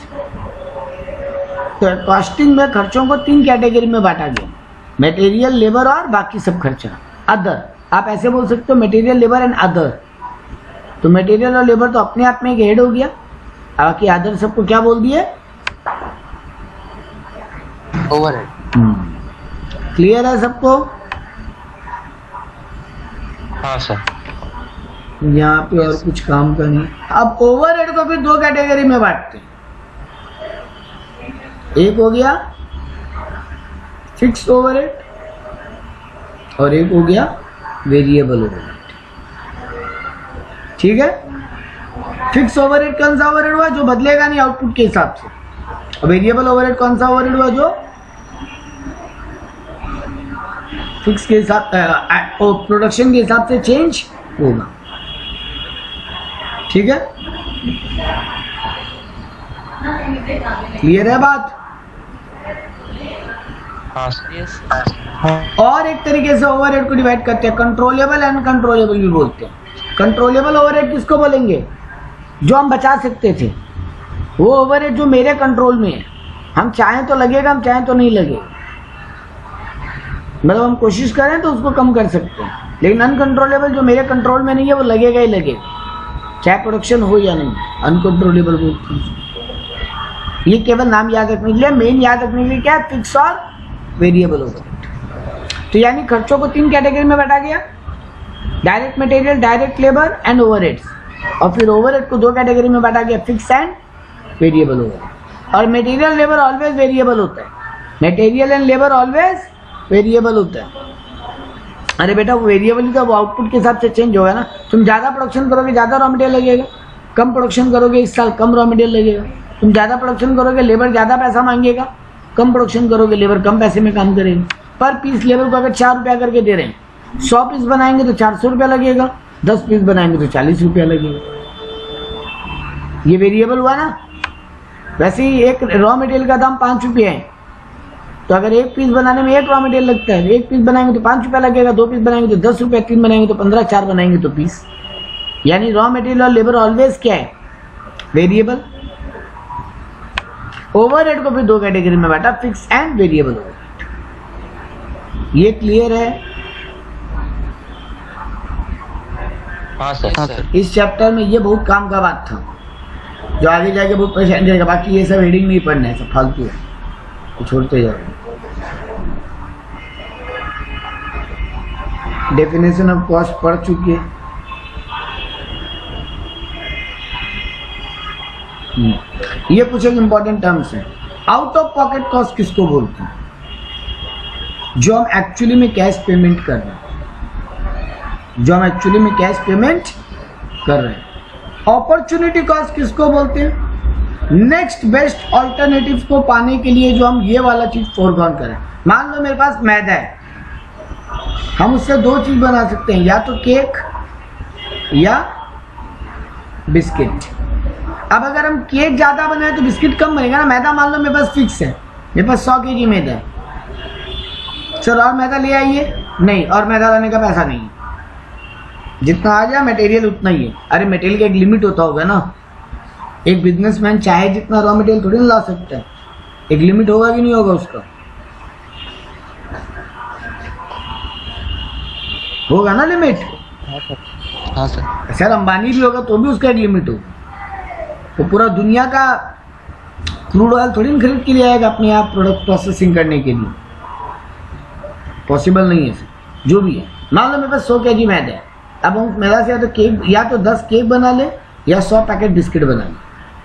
तो कॉस्टिंग में खर्चों को तीन कैटेगरी में बांटा गया, मटेरियल, लेबर और बाकी सब खर्चा, अदर। आप ऐसे बोल सकते हो मटेरियल, लेबर एंड अदर। तो मटेरियल और लेबर तो अपने आप में एक हेड हो गया, बाकी अदर सबको क्या बोल दिए, ओवरहेड। क्लियर है सबको? हाँ सर। यहाँ पे और कुछ काम का नहीं। अब ओवरहेड को फिर दो कैटेगरी में बांटते हैं, एक हो गया फिक्स ओवरहेड और एक हो गया वेरिएबल ओवरहेड। ठीक है, फिक्स ओवरहेड कौन सा ओवरहेड हुआ जो बदलेगा नहीं आउटपुट के हिसाब से, वेरिएबल ओवरहेड कौन सा ओवरहेड हुआ जो फिक्स के हिसाब प्रोडक्शन के हिसाब से चेंज होगा। ठीक है, क्लियर है बात? हाँ सर। यस और एक तरीके से ओवरहेड को डिवाइड करते हैं, कंट्रोलेबल एंड अनकंट्रोलेबल भी बोलते हैं। कंट्रोलेबल ओवरहेड किसको बोलेंगे? जो हम बचा सकते थे, वो ओवरहेड जो मेरे कंट्रोल में है, हम चाहें तो लगेगा, हम चाहें तो नहीं लगेगा, मतलब हम कोशिश करें तो उसको कम कर सकते हैं। लेकिन अनकंट्रोलेबल जो मेरे कंट्रोल में नहीं है वो लगेगा ही लगेगा, चाहे प्रोडक्शन हो या नहीं। अनकंट्रोलेबल ये केवल नाम याद रखने के लिए, मेन याद रखने के लिए क्या है? फिक्स और वेरिएबल ओवरहेड। तो यानी खर्चों को तीन कैटेगरी में बांटा गया, direct material, direct labour and overheads. और फिर ओवरहेड को दो कैटेगरी में बांटा गया, फिक्स एंड वेरिएबल ओवरहेड। और मटेरियल लेबर ऑलवेज वेरिएबल होता है, material and labour always variable होता है। अरे बेटा वो वेरिएबल ही तो वो आउटपुट के हिसाब से चेंज होगा ना। तुम ज्यादा प्रोडक्शन करोगे ज्यादा रॉ मटेरियल लगेगा, कम प्रोडक्शन करोगे इस साल कम रॉ मटेरियल लगेगा। तुम ज्यादा प्रोडक्शन करोगे लेबर ज्यादा पैसा मांगेगा, कम प्रोडक्शन करोगे लेबर कम पैसे में काम करेगी। पर पीस लेबर को अगर चार रुपया करके दे रहे हैं, सौ पीस बनाएंगे तो चार सौ रुपया लगेगा, दस पीस बनाएंगे तो चालीस रुपया लगेगा। ये वेरिएबल हुआ ना। वैसे ही एक रॉ मटेरियल का दाम पाँच रुपये है, तो अगर एक पीस बनाने में एक रॉ मटेरियल लगता है, एक पीस बनाएंगे तो पाँच रुपया लगेगा, दो पीस बनाएंगे तो दस रुपया, तीन बनाएंगे तो पंद्रह, चार बनाएंगे तो बीस। यानी रॉ मटेरियल और लेबर ऑलवेज क्या है? वेरिएबल। ओवरहेड को फिर दो कैटेगरी में बांटा, फिक्स एंड वेरिएबल ओवरहेड। ये क्लियर है? हाँ सर। हाँ सर। इस चैप्टर में ये बहुत काम का बात था, जो आगे जाके बहुत परेशान करेगा। बाकी ये सब हेडिंग नहीं पढ़ना है, सब फालतू है, तो छोड़ते जाओ। डेफिनेशन ऑफ कॉस्ट पढ़ चुकी है। ये कुछ एक इंपॉर्टेंट टर्म्स है। आउट ऑफ पॉकेट कॉस्ट किसको बोलते हैं? जो हम एक्चुअली में कैश पेमेंट कर रहे हैं, जो हम एक्चुअली में कैश पेमेंट कर रहे हैं। अपॉर्चुनिटी कॉस्ट किसको बोलते हैं? नेक्स्ट बेस्ट ऑल्टरनेटिव को पाने के लिए जो हम ये वाला चीज फोरगॉन करें। मान लो मेरे पास मैदा है, हम उससे दो चीज बना सकते हैं, या तो केक या बिस्किट। अब अगर हम केक ज्यादा बनाए तो बिस्किट कम बनेगा ना। मैदा मान लो मेरे पास फिक्स है, मेरे पास सौ के जी मैदा है, सर और मैदा ले आइए, नहीं और मैदा लाने का पैसा नहीं है, जितना आ जाए मटेरियल उतना ही है। अरे मटेरियल का एक लिमिट होता होगा ना, एक बिजनेसमैन चाहे जितना रॉ मटेरियल थोड़ी ना ला सकता है, एक लिमिट होगा कि नहीं होगा उसका? होगा ना लिमिट। हाँ सर। सर अंबानी भी होगा तो भी उसका एक लिमिट होगा। तो पूरा दुनिया का क्रूड ऑयल थोड़ी ना खरीद के लिए आएगा अपने आप प्रोडक्ट प्रोसेसिंग करने के लिए, पॉसिबल नहीं है सर। जो भी है, मान लो मेरे पास सौ के जी मैदा है, अब हम मैदा से या तो केक या तो दस केक बना ले या सौ पैकेट बिस्किट बना ले।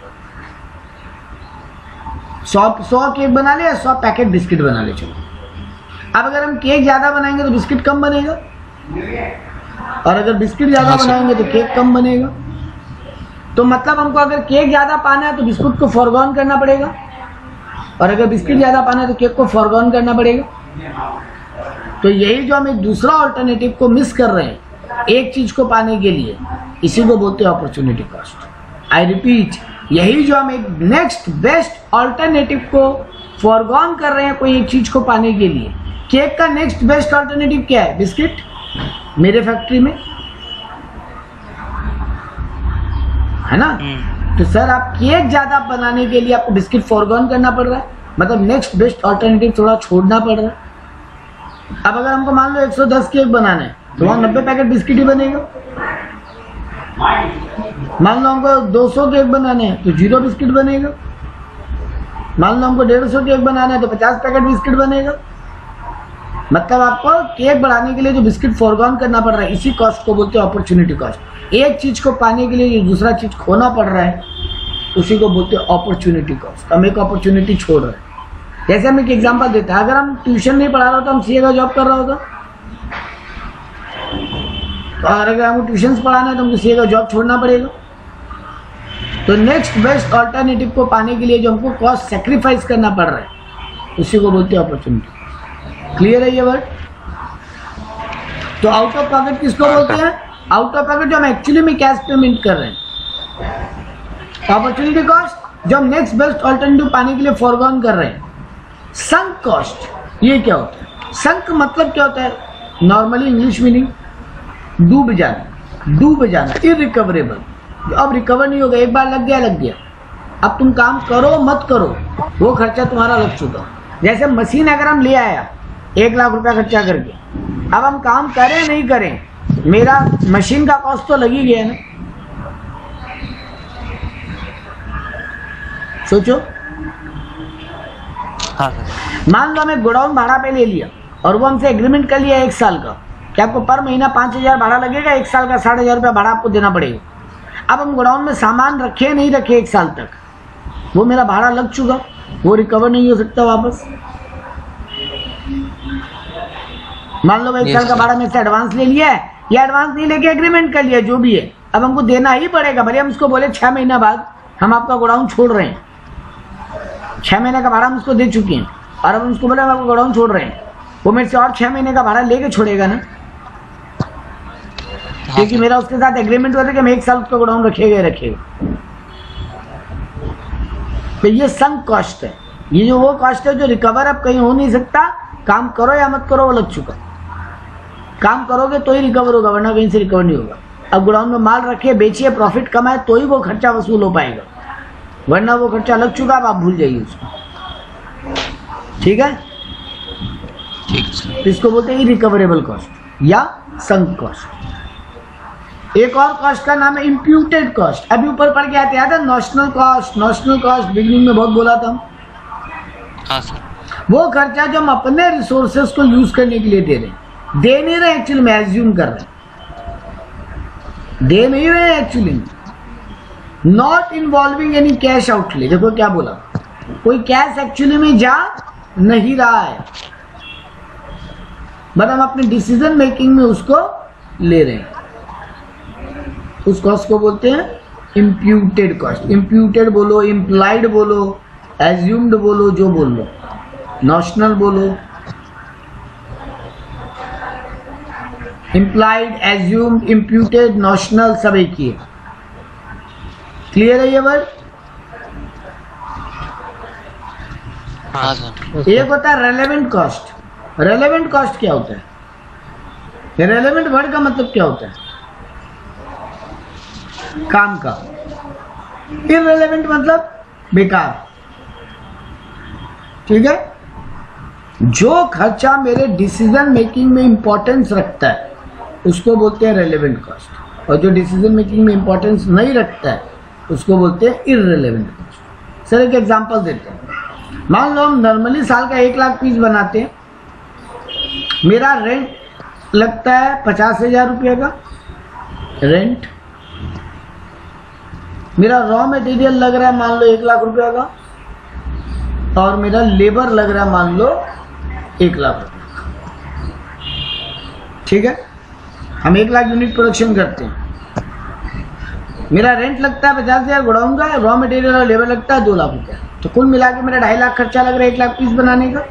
सौ सौ केक बना ले या सौ पैकेट बिस्किट बना ले। चलो अब अगर हम केक ज्यादा बनाएंगे तो बिस्किट कम बनेगा, और अगर बिस्किट ज्यादा हाँ, बनाएंगे तो केक कम बनेगा। तो मतलब हमको अगर केक ज्यादा पाना है तो बिस्कुट को फॉरगॉन करना पड़ेगा, और अगर बिस्किट ज्यादा पाना है तो केक को फॉरगॉन करना पड़ेगा। तो यही जो हम एक दूसरा ऑल्टरनेटिव को मिस कर रहे हैं एक चीज को पाने के लिए, इसी को बोलते हैं अपॉर्चुनिटी कॉस्ट। आई रिपीट, यही जो हम एक नेक्स्ट बेस्ट ऑल्टरनेटिव को फॉरगॉन कर रहे हैं कोई एक चीज को पाने के लिए। केक का नेक्स्ट बेस्ट ऑल्टरनेटिव क्या है? बिस्किट। मेरे फैक्ट्री में है ना। तो सर आप केक ज्यादा बनाने के लिए आपको बिस्किट फॉरगॉन करना पड़ रहा है, मतलब नेक्स्ट बेस्ट ऑल्टरनेटिव थोड़ा छोड़ना पड़ रहा है। अब अगर हमको मान लो एक सौ दस केक बनाना है तो वहां नब्बे पैकेट बिस्किट ही बनेगा। मान लो हमको दो सौ केक बनाने हैं तो जीरो बिस्किट बनेगा। मान लो हमको डेढ़ सौ केक बनाना है तो पचास पैकेट बिस्किट बनेगा। मतलब आपको केक बढ़ाने के लिए जो बिस्किट फॉरगॉन करना पड़ रहा है, इसी कॉस्ट को बोलते हैं अपॉर्चुनिटी कॉस्ट। एक चीज को पाने के लिए जो दूसरा चीज खोना पड़ रहा है उसी को बोलते हैं अपॉर्चुनिटी कॉस्ट। हम एक अपॉर्चुनिटी छोड़ रहे हैं। जैसे हम एक एग्जांपल देते हैं, अगर हम ट्यूशन नहीं पढ़ा रहा होता, हम सीए का जॉब कर रहा होता, और अगर हमको ट्यूशन पढ़ाना है तो हमको सी ए का जॉब छोड़ना पड़ेगा। तो नेक्स्ट बेस्ट ऑल्टरनेटिव को पाने के लिए जो हमको कॉस्ट सेक्रीफाइस करना पड़ रहा है उसी को बोलते हैं अपॉर्चुनिटी। क्लियर है ये वर्ड? तो आउट ऑफ पॉकेट किसको बोलते हैं? आउट ऑफ पॉकेट जो हम एक्चुअली में कैश पेमेंट कर रहे हैं। अपॉर्चुनिटी कॉस्ट जो हम नेक्स्ट बेस्ट ऑल्टरनेटिव पाने के लिए फॉरगॉन कर रहे हैं। संक कॉस्ट ये क्या होता है? संक मतलब क्या होता है? नॉर्मली इंग्लिश मीनिंग डूब जाना, डूब जाना, इरिकवरेबल। अब रिकवर नहीं होगा, एक बार लग गया लग गया। अब तुम काम करो मत करो वो खर्चा तुम्हारा लग चुका। जैसे मशीन अगर हम ले आया एक लाख रुपया खर्चा करके, अब हम काम करें नहीं करें मेरा मशीन का कॉस्ट तो लग ही गया ना। सोचो, हाँ सर। मान लो हमें गोडाउन भाड़ा पे ले लिया और वो हमसे एग्रीमेंट कर लिया एक साल का कि आपको पर महीना पाँच हजार भाड़ा लगेगा, एक साल का साठ हजार रुपया भाड़ा आपको देना पड़ेगा। अब हम गोडाउन में सामान रखे नहीं रखे एक साल तक, वो मेरा भाड़ा लग चुका, वो रिकवर नहीं हो सकता वापस। मान लो एक साल का भाड़ा में से एडवांस ले लिया है या एडवांस नहीं लेके एग्रीमेंट कर लिया, जो भी है अब हमको देना ही पड़ेगा। भले हम उसको बोले छह महीना बाद हम आपका गोडाउन छोड़ रहे हैं, छह महीने का भाड़ा हम उसको दे चुके हैं और अब हम उसको बोले हम आपको गोडाउन छोड़ रहे हैं, वो मेरे से और छह महीने का भाड़ा लेके छोड़ेगा ना, क्योंकि मेरा उसके साथ एग्रीमेंट हुआ था कि हम एक साल उसका गोडाउन रखेगा रखेगा। तो ये संक कॉस्ट है, ये जो वो कॉस्ट है जो रिकवर अब कहीं हो नहीं सकता। काम करो या मत करो वो लग चुका। काम करोगे तो ही रिकवर होगा, वरना कहीं से रिकवर नहीं होगा। अब गोडाउन में माल रखे बेचिए प्रॉफिट कमाए तो ही वो खर्चा वसूल हो पाएगा, वरना वो खर्चा लग चुका, अब आप भूल जाइए उसको। ठीक है, ठीक है। तो इसको बोलते हैं इरिकवरेबल कॉस्ट या संक कॉस्ट। एक और कॉस्ट का नाम है इम्प्यूटेड कॉस्ट। अभी ऊपर पढ़ के आते आते notional cost, notional cost beginning में बहुत बोला था। हाँ सर। वो खर्चा जो हम अपने रिसोर्सेस को यूज करने के लिए दे रहे हैं, दे नहीं रहे एक्चुअली में, एज्यूम कर रहे हैं, दे नहीं रहे एक्चुअली में। Not involving any cash outlay. देखो क्या बोला, कोई कैश एक्चुअली में जा नहीं रहा है, बट हम अपने डिसीजन मेकिंग में उसको ले रहे हैं। उस कॉस्ट को बोलते हैं इम्प्यूटेड कॉस्ट। इम्प्यूटेड बोलो, इम्प्लाइड बोलो, एज्यूम्ड बोलो, जो बोल लो, नॉशनल बोलो, इम्प्लाइड, एज्यूम्ड, इम्प्यूटेड, नॉशनल सब एक ही है। क्लियर है ये वर्ड? हाँ सर। एक होता है रेलेवेंट कॉस्ट। रेलेवेंट कॉस्ट क्या होता है? रेलेवेंट वर्ड का मतलब क्या होता है? काम का। इररेलेवेंट मतलब बेकार। ठीक है, जो खर्चा मेरे डिसीजन मेकिंग में इंपॉर्टेंस रखता है उसको बोलते हैं रेलेवेंट कॉस्ट, और जो डिसीजन मेकिंग में इंपॉर्टेंस नहीं रखता है उसको बोलते हैं इररेलेवेंट कॉस्ट। सर एक एग्जांपल देते हैं। मान लो हम नॉर्मली साल का एक लाख पीस बनाते हैं, मेरा रेंट लगता है पचास हजार रुपये का रेंट, मेरा रॉ मटेरियल लग रहा है मान लो एक लाख रुपया का, और मेरा लेबर लग रहा है मान लो एक लाख रुपया। ठीक है, हम एक लाख यूनिट प्रोडक्शन करते हैं, मेरा रेंट लगता है पचास हजार गोडाउन का, रॉ मटेरियल और लेबर लगता है दो लाख रुपया, तो कुल मिला के मेरा ढाई लाख खर्चा लग रहा है एक लाख पीस बनाने का।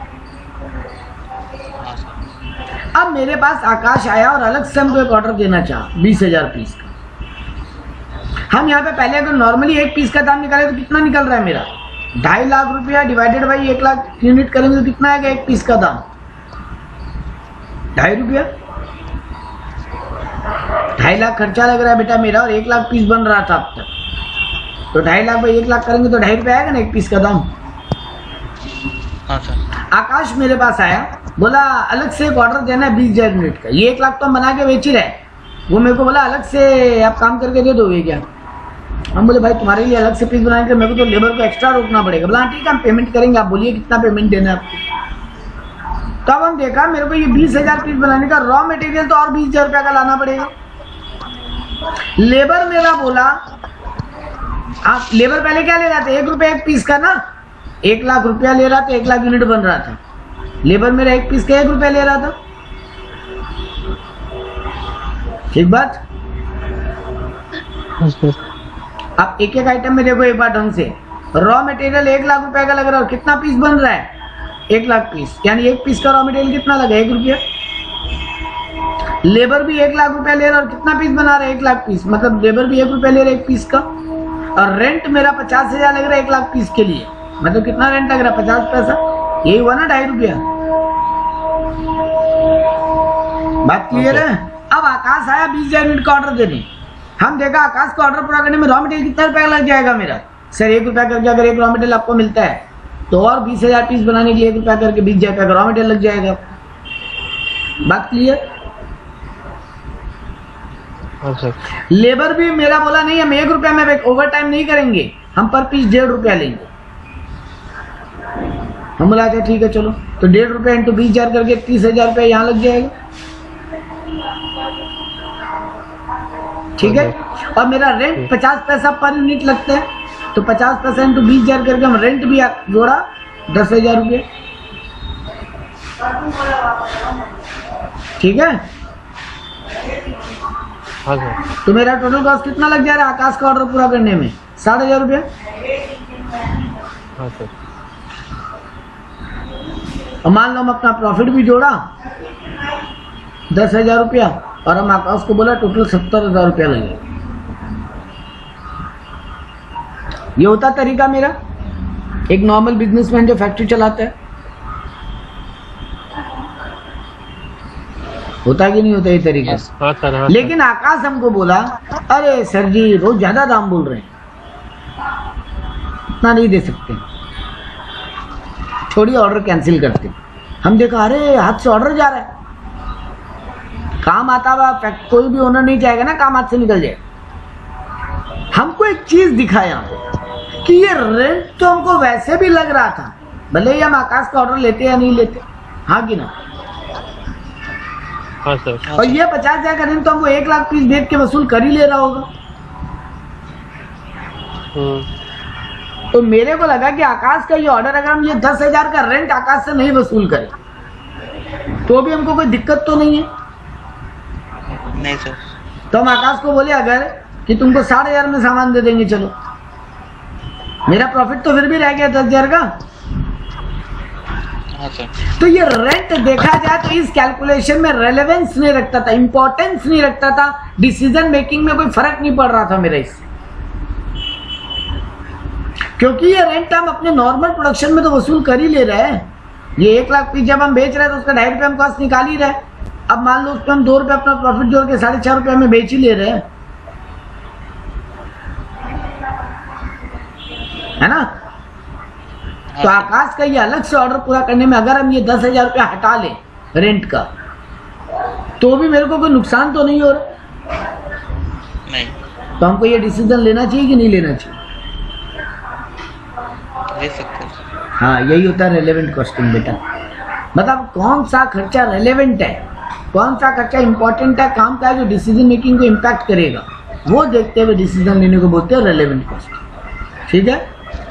अब मेरे पास आकाश आया और अलग से हमको एक ऑर्डर देना चाहा बीस हजार पीस का। हम यहाँ पे पहले अगर नॉर्मली एक पीस का दाम निकाले तो कितना निकल रहा है मेरा? ढाई लाख रुपया डिवाइडेड बाई एक लाख यूनिट करेंगे तो कितना आएगा एक पीस का दाम? ढाई रुपया। ढाई लाख खर्चा लग रहा है बेटा मेरा और एक लाख पीस बन रहा था अब तक, तो ढाई लाख बाई एक लाख करेंगे तो ढाई रुपया आएगा ना एक पीस का दाम। हाँ सर। आकाश मेरे पास आया, बोला अलग से एक ऑर्डर देना है बीस हजार यूनिट का, ये एक लाख तो हम बना के बेच ही रहे, वो मेरे को बोला अलग से आप काम करके दे दोगे क्या? हम बोले भाई तुम्हारे लिए अलग से पीस बनाने के मेरे को तो लेबर को एक्स्ट्रा रोकना पड़ेगा। बोला ठीक है हम पेमेंट करेंगे, आप बोलिए कितना पेमेंट देना है आपको। तब हम देखा मेरे को ये बीस हजार पीस बनाने का रॉ मटेरियल तो और बीस हजार रुपया का लाना पड़ेगा। लेबर मेरा बोला, आप लेबर पहले क्या ले रहा था? एक रुपया एक पीस का ना, एक लाख रुपया ले रहा था, एक लाख यूनिट बन रहा था, लेबर मेरा एक पीस का एक रुपया ले रहा था। ठीक बात। अब एक एक आइटम में देखो एक बार ढंग से, रॉ मटेरियल एक लाख रुपए का लग रहा है और कितना पीस बन रहा है, एक लाख पीस, यानी एक पीस का रॉ मटेरियल कितना लगा, एक रुपया। लेबर भी एक लाख रुपया ले रहा है और कितना पीस बना रहा है, एक लाख पीस, मतलब लेबर भी एक रुपया ले रहा है एक पीस का। और रेंट मेरा पचास हजार लग रहा है एक लाख पीस के लिए, मतलब कितना रेंट लग रहा है, पचास पैसा, यही हुआ ना ढाई रुपया। बात क्लियर है। अब आकाश आया बीस हजार यूनिट का ऑर्डर देने, हम देखा आकाश का ऑर्डर पूरा करने में रॉ मटेरियल कितना रुपया लग जाएगा मेरा, सर एक रुपया करके अगर एक रॉ मटेरियल आपको मिलता है तो और बीस हजार पीस बनाने के लिए एक रुपया करके बीस हजार का रॉ मटेरियल लग जाएगा। बात क्लियर। लेबर भी मेरा बोला नहीं हम एक रुपया में ओवर टाइम नहीं करेंगे, हम पर पीस डेढ़ रुपया लेंगे। हम बोला अच्छा ठीक है चलो, तो डेढ़ रुपया इंटू बीस हजार करके तीस हजार रुपया यहाँ लग जाएगा, ठीक है। और मेरा रेंट पचास पैसा पर यूनिट लगता है, तो पचास पैसा इंटू बीस हजार करके हम रेंट भी जोड़ा दस हजार रुपये, ठीक है। हाँ सर। तो मेरा टोटल कॉस्ट कितना लग जा रहा है आकाश का ऑर्डर पूरा करने में, साठ हजार रुपये। हाँ सर। और मान लो हम अपना प्रॉफिट भी जोड़ा दस हजार रुपया और हम आकाश को बोला टोटल सत्तर हजार रुपया लगेगा। ये होता तरीका मेरा, एक नॉर्मल बिजनेसमैन जो फैक्ट्री चलाता है, होता कि नहीं होता ये तरीका। हाँ सर, हाँ। लेकिन आकाश हमको बोला अरे सर जी रोज ज्यादा दाम बोल रहे हैं, इतना नहीं दे सकते, थोड़ी ऑर्डर कैंसिल करते। हम देखा अरे हाथ से ऑर्डर जा रहा है, काम आता हुआ कोई भी ओनर नहीं चाहेगा ना काम हाथ से निकल जाए। हमको एक चीज दिखाया कि ये रेंट तो हमको वैसे भी लग रहा था, भले ही हम आकाश का ऑर्डर लेते या नहीं लेते, हाँ कि ना। हाँ सर। और ये पचास हजार का रेंट तो हमको एक लाख पीस देख के वसूल कर ही ले रहा होगा। तो मेरे को लगा कि आकाश का ये ऑर्डर अगर हम ये दस हजार का रेंट आकाश से नहीं वसूल करें तो भी हमको कोई दिक्कत तो नहीं है। नहीं सर। तो हम आकाश को बोले अगर कि तुमको साठ हजार में सामान दे देंगे, चलो मेरा प्रॉफिट तो फिर भी रह गया दस हजार का। हाँ सर। तो ये रेंट देखा जाए तो इस कैलकुलेशन में रेलेवेंस नहीं रखता था, इंपॉर्टेंस नहीं रखता था, डिसीजन मेकिंग में कोई फर्क नहीं पड़ रहा था मेरा इससे, क्योंकि ये रेंट हम अपने नॉर्मल प्रोडक्शन में तो वसूल कर ही ले रहे हैं। ये एक लाख पीस जब हम बेच रहे हैं तो उसका ढाई रुपये हम कॉस्ट निकाल ही रहे हैं। अब मान लो उसमें हम दो रुपये अपना प्रॉफिट जोड़ के साढ़े चार रुपये में बेच ही ले रहे हैं, है ना। तो आकाश का ये अलग से ऑर्डर पूरा करने में अगर हम ये दस हजार रुपया हटा लें रेंट का तो भी मेरे को कोई नुकसान तो नहीं हो रहा। नहीं। तो हमको ये डिसीजन लेना चाहिए कि नहीं लेना चाहिए? ले सकते हैं। हाँ, यही होता है रेलेवेंट कॉस्टिंग बेटा। मतलब कौन सा खर्चा रेलेवेंट है, कौन सा खर्चा इंपॉर्टेंट है काम का है, जो डिसीजन मेकिंग को इम्पैक्ट करेगा, वो देखते हुए डिसीजन लेने को बोलते हैं रेलेवेंट कॉस्टिंग, ठीक है।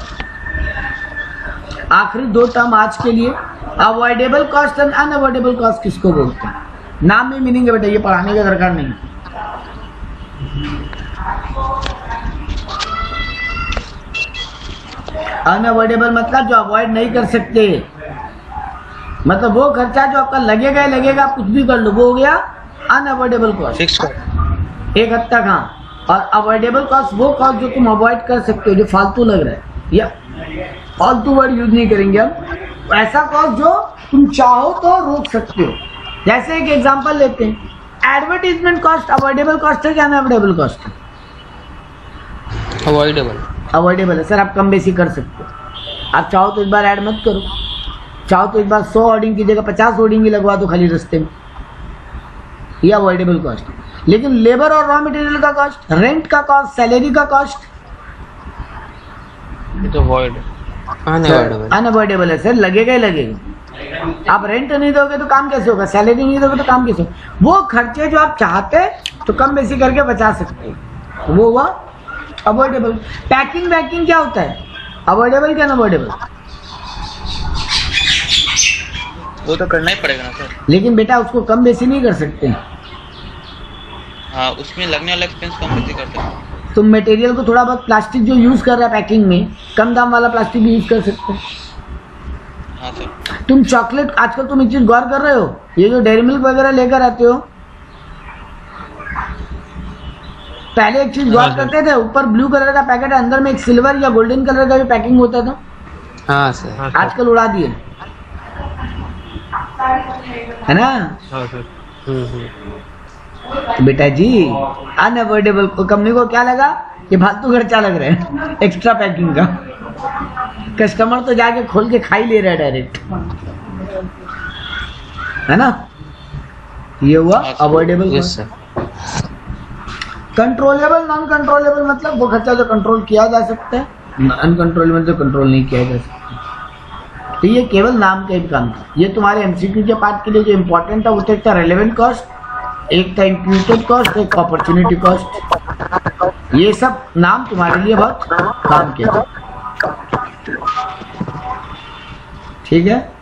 आखिरी दो टर्म आज के लिए, avoidable cost and unavoidable cost किसको बोलते हैं? नाम में मीनिंग है बेटा, ये पढ़ाने का दरकार नहीं। अनअवॉइडेबल मतलब जो अवॉइड नहीं कर सकते, मतलब वो खर्चा जो आपका लगेगा ही लगेगा, आप कुछ भी कर लो, वो हो गया अनअवॉइडेबल कॉस्ट, फिक्स कॉस्ट एक हद तक। हाँ, और अवॉइडेबल कॉस्ट वो कॉस्ट जो तुम अवॉइड कर सकते हो, जो फालतू लग रहा है, या फालतू वर्ड यूज नहीं करेंगे हम, ऐसा कॉस्ट जो तुम चाहो तो रोक सकते हो। जैसे एक एग्जांपल लेते हैं, एडवर्टीजमेंट कॉस्ट अवॉइडेबल कॉस्ट है क्या अनअवॉइडेबल कॉस्ट है? अवॉइडेबल। अवॉइडेबल है सर, आप कम बेसी कर सकते हो। आप चाहो तो एक बार ऐड मत करो, चाहो तो एक बार सौ होर्डिंग की जगह पचास होर्डिंग भी लगवा दो खाली रास्ते में, ये अवॉइडेबल कॉस्ट। लेकिन लेबर और रॉ मटेरियल का कॉस्ट, रेंट का कॉस्ट, सैलरी का कॉस्ट, ये तो अवॉइड अनअवॉइडेबल अनअवॉइडेबल है सर, लगेगा ही लगेगा। आप रेंट नहीं दोगे तो काम कैसे होगा, सैलरी नहीं दोगे तो काम कैसे होगा? वो खर्चे जो आप चाहते तो कम बेसी करके बचा सकते हो, वो हुआ अवॉइडेबल। पैकिंग वैकिंग क्या होता है, अवॉइडेबल क्या अनअवॉइडेबल? वो तो करना ही पड़ेगा ना सर। लेकिन बेटा उसको कम बेसी नहीं कर सकते, हाँ उसमें लगने वाला एक्सपेंस कम कैसे कर सकते हैं? तुम मटेरियल को थोड़ा बहुत प्लास्टिक जो यूज कर रहा है पैकिंग में, कम दाम वाला प्लास्टिक भी यूज कर सकते हो। हाँ सर। तुम चॉकलेट, आजकल तुम एक चीज गौर कर रहे हो, ये जो डेयरी मिल्क वगैरह लेकर आते हो, पहले एक चीज गौर करते थे, ऊपर ब्लू कलर का पैकेट है, अंदर में एक सिल्वर या गोल्डन कलर का भी पैकिंग होता था। हाँ सर। आजकल उड़ा दिए, है ना? हाँ सर। हम्म हम्म तो बेटा जी अनअवॉइडेबल, कंपनी को क्या लगा कि फालतू खर्चा लग रहा है एक्स्ट्रा पैकिंग का, कस्टमर तो जाके खोल के खा ही ले रहा है डायरेक्ट, है ना? ये हुआ avoidable. Yes sir. Controllable, non controllable मतलब वो खर्चा जो कंट्रोल किया जा सकता है, अनकंट्रोलेबल जो कंट्रोल नहीं किया जा सकता। तो ये केवल नाम का ही काम था। ये तुम्हारे एमसीक्यू के पार्ट के लिए जो इम्पोर्टेंट था वो एक था रेलेवेंट कॉस्ट, एक था इम्प्यूटेड कॉस्ट, एक अपॉर्चुनिटी कॉस्ट। ये सब नाम तुम्हारे लिए बहुत काम के, ठीक है?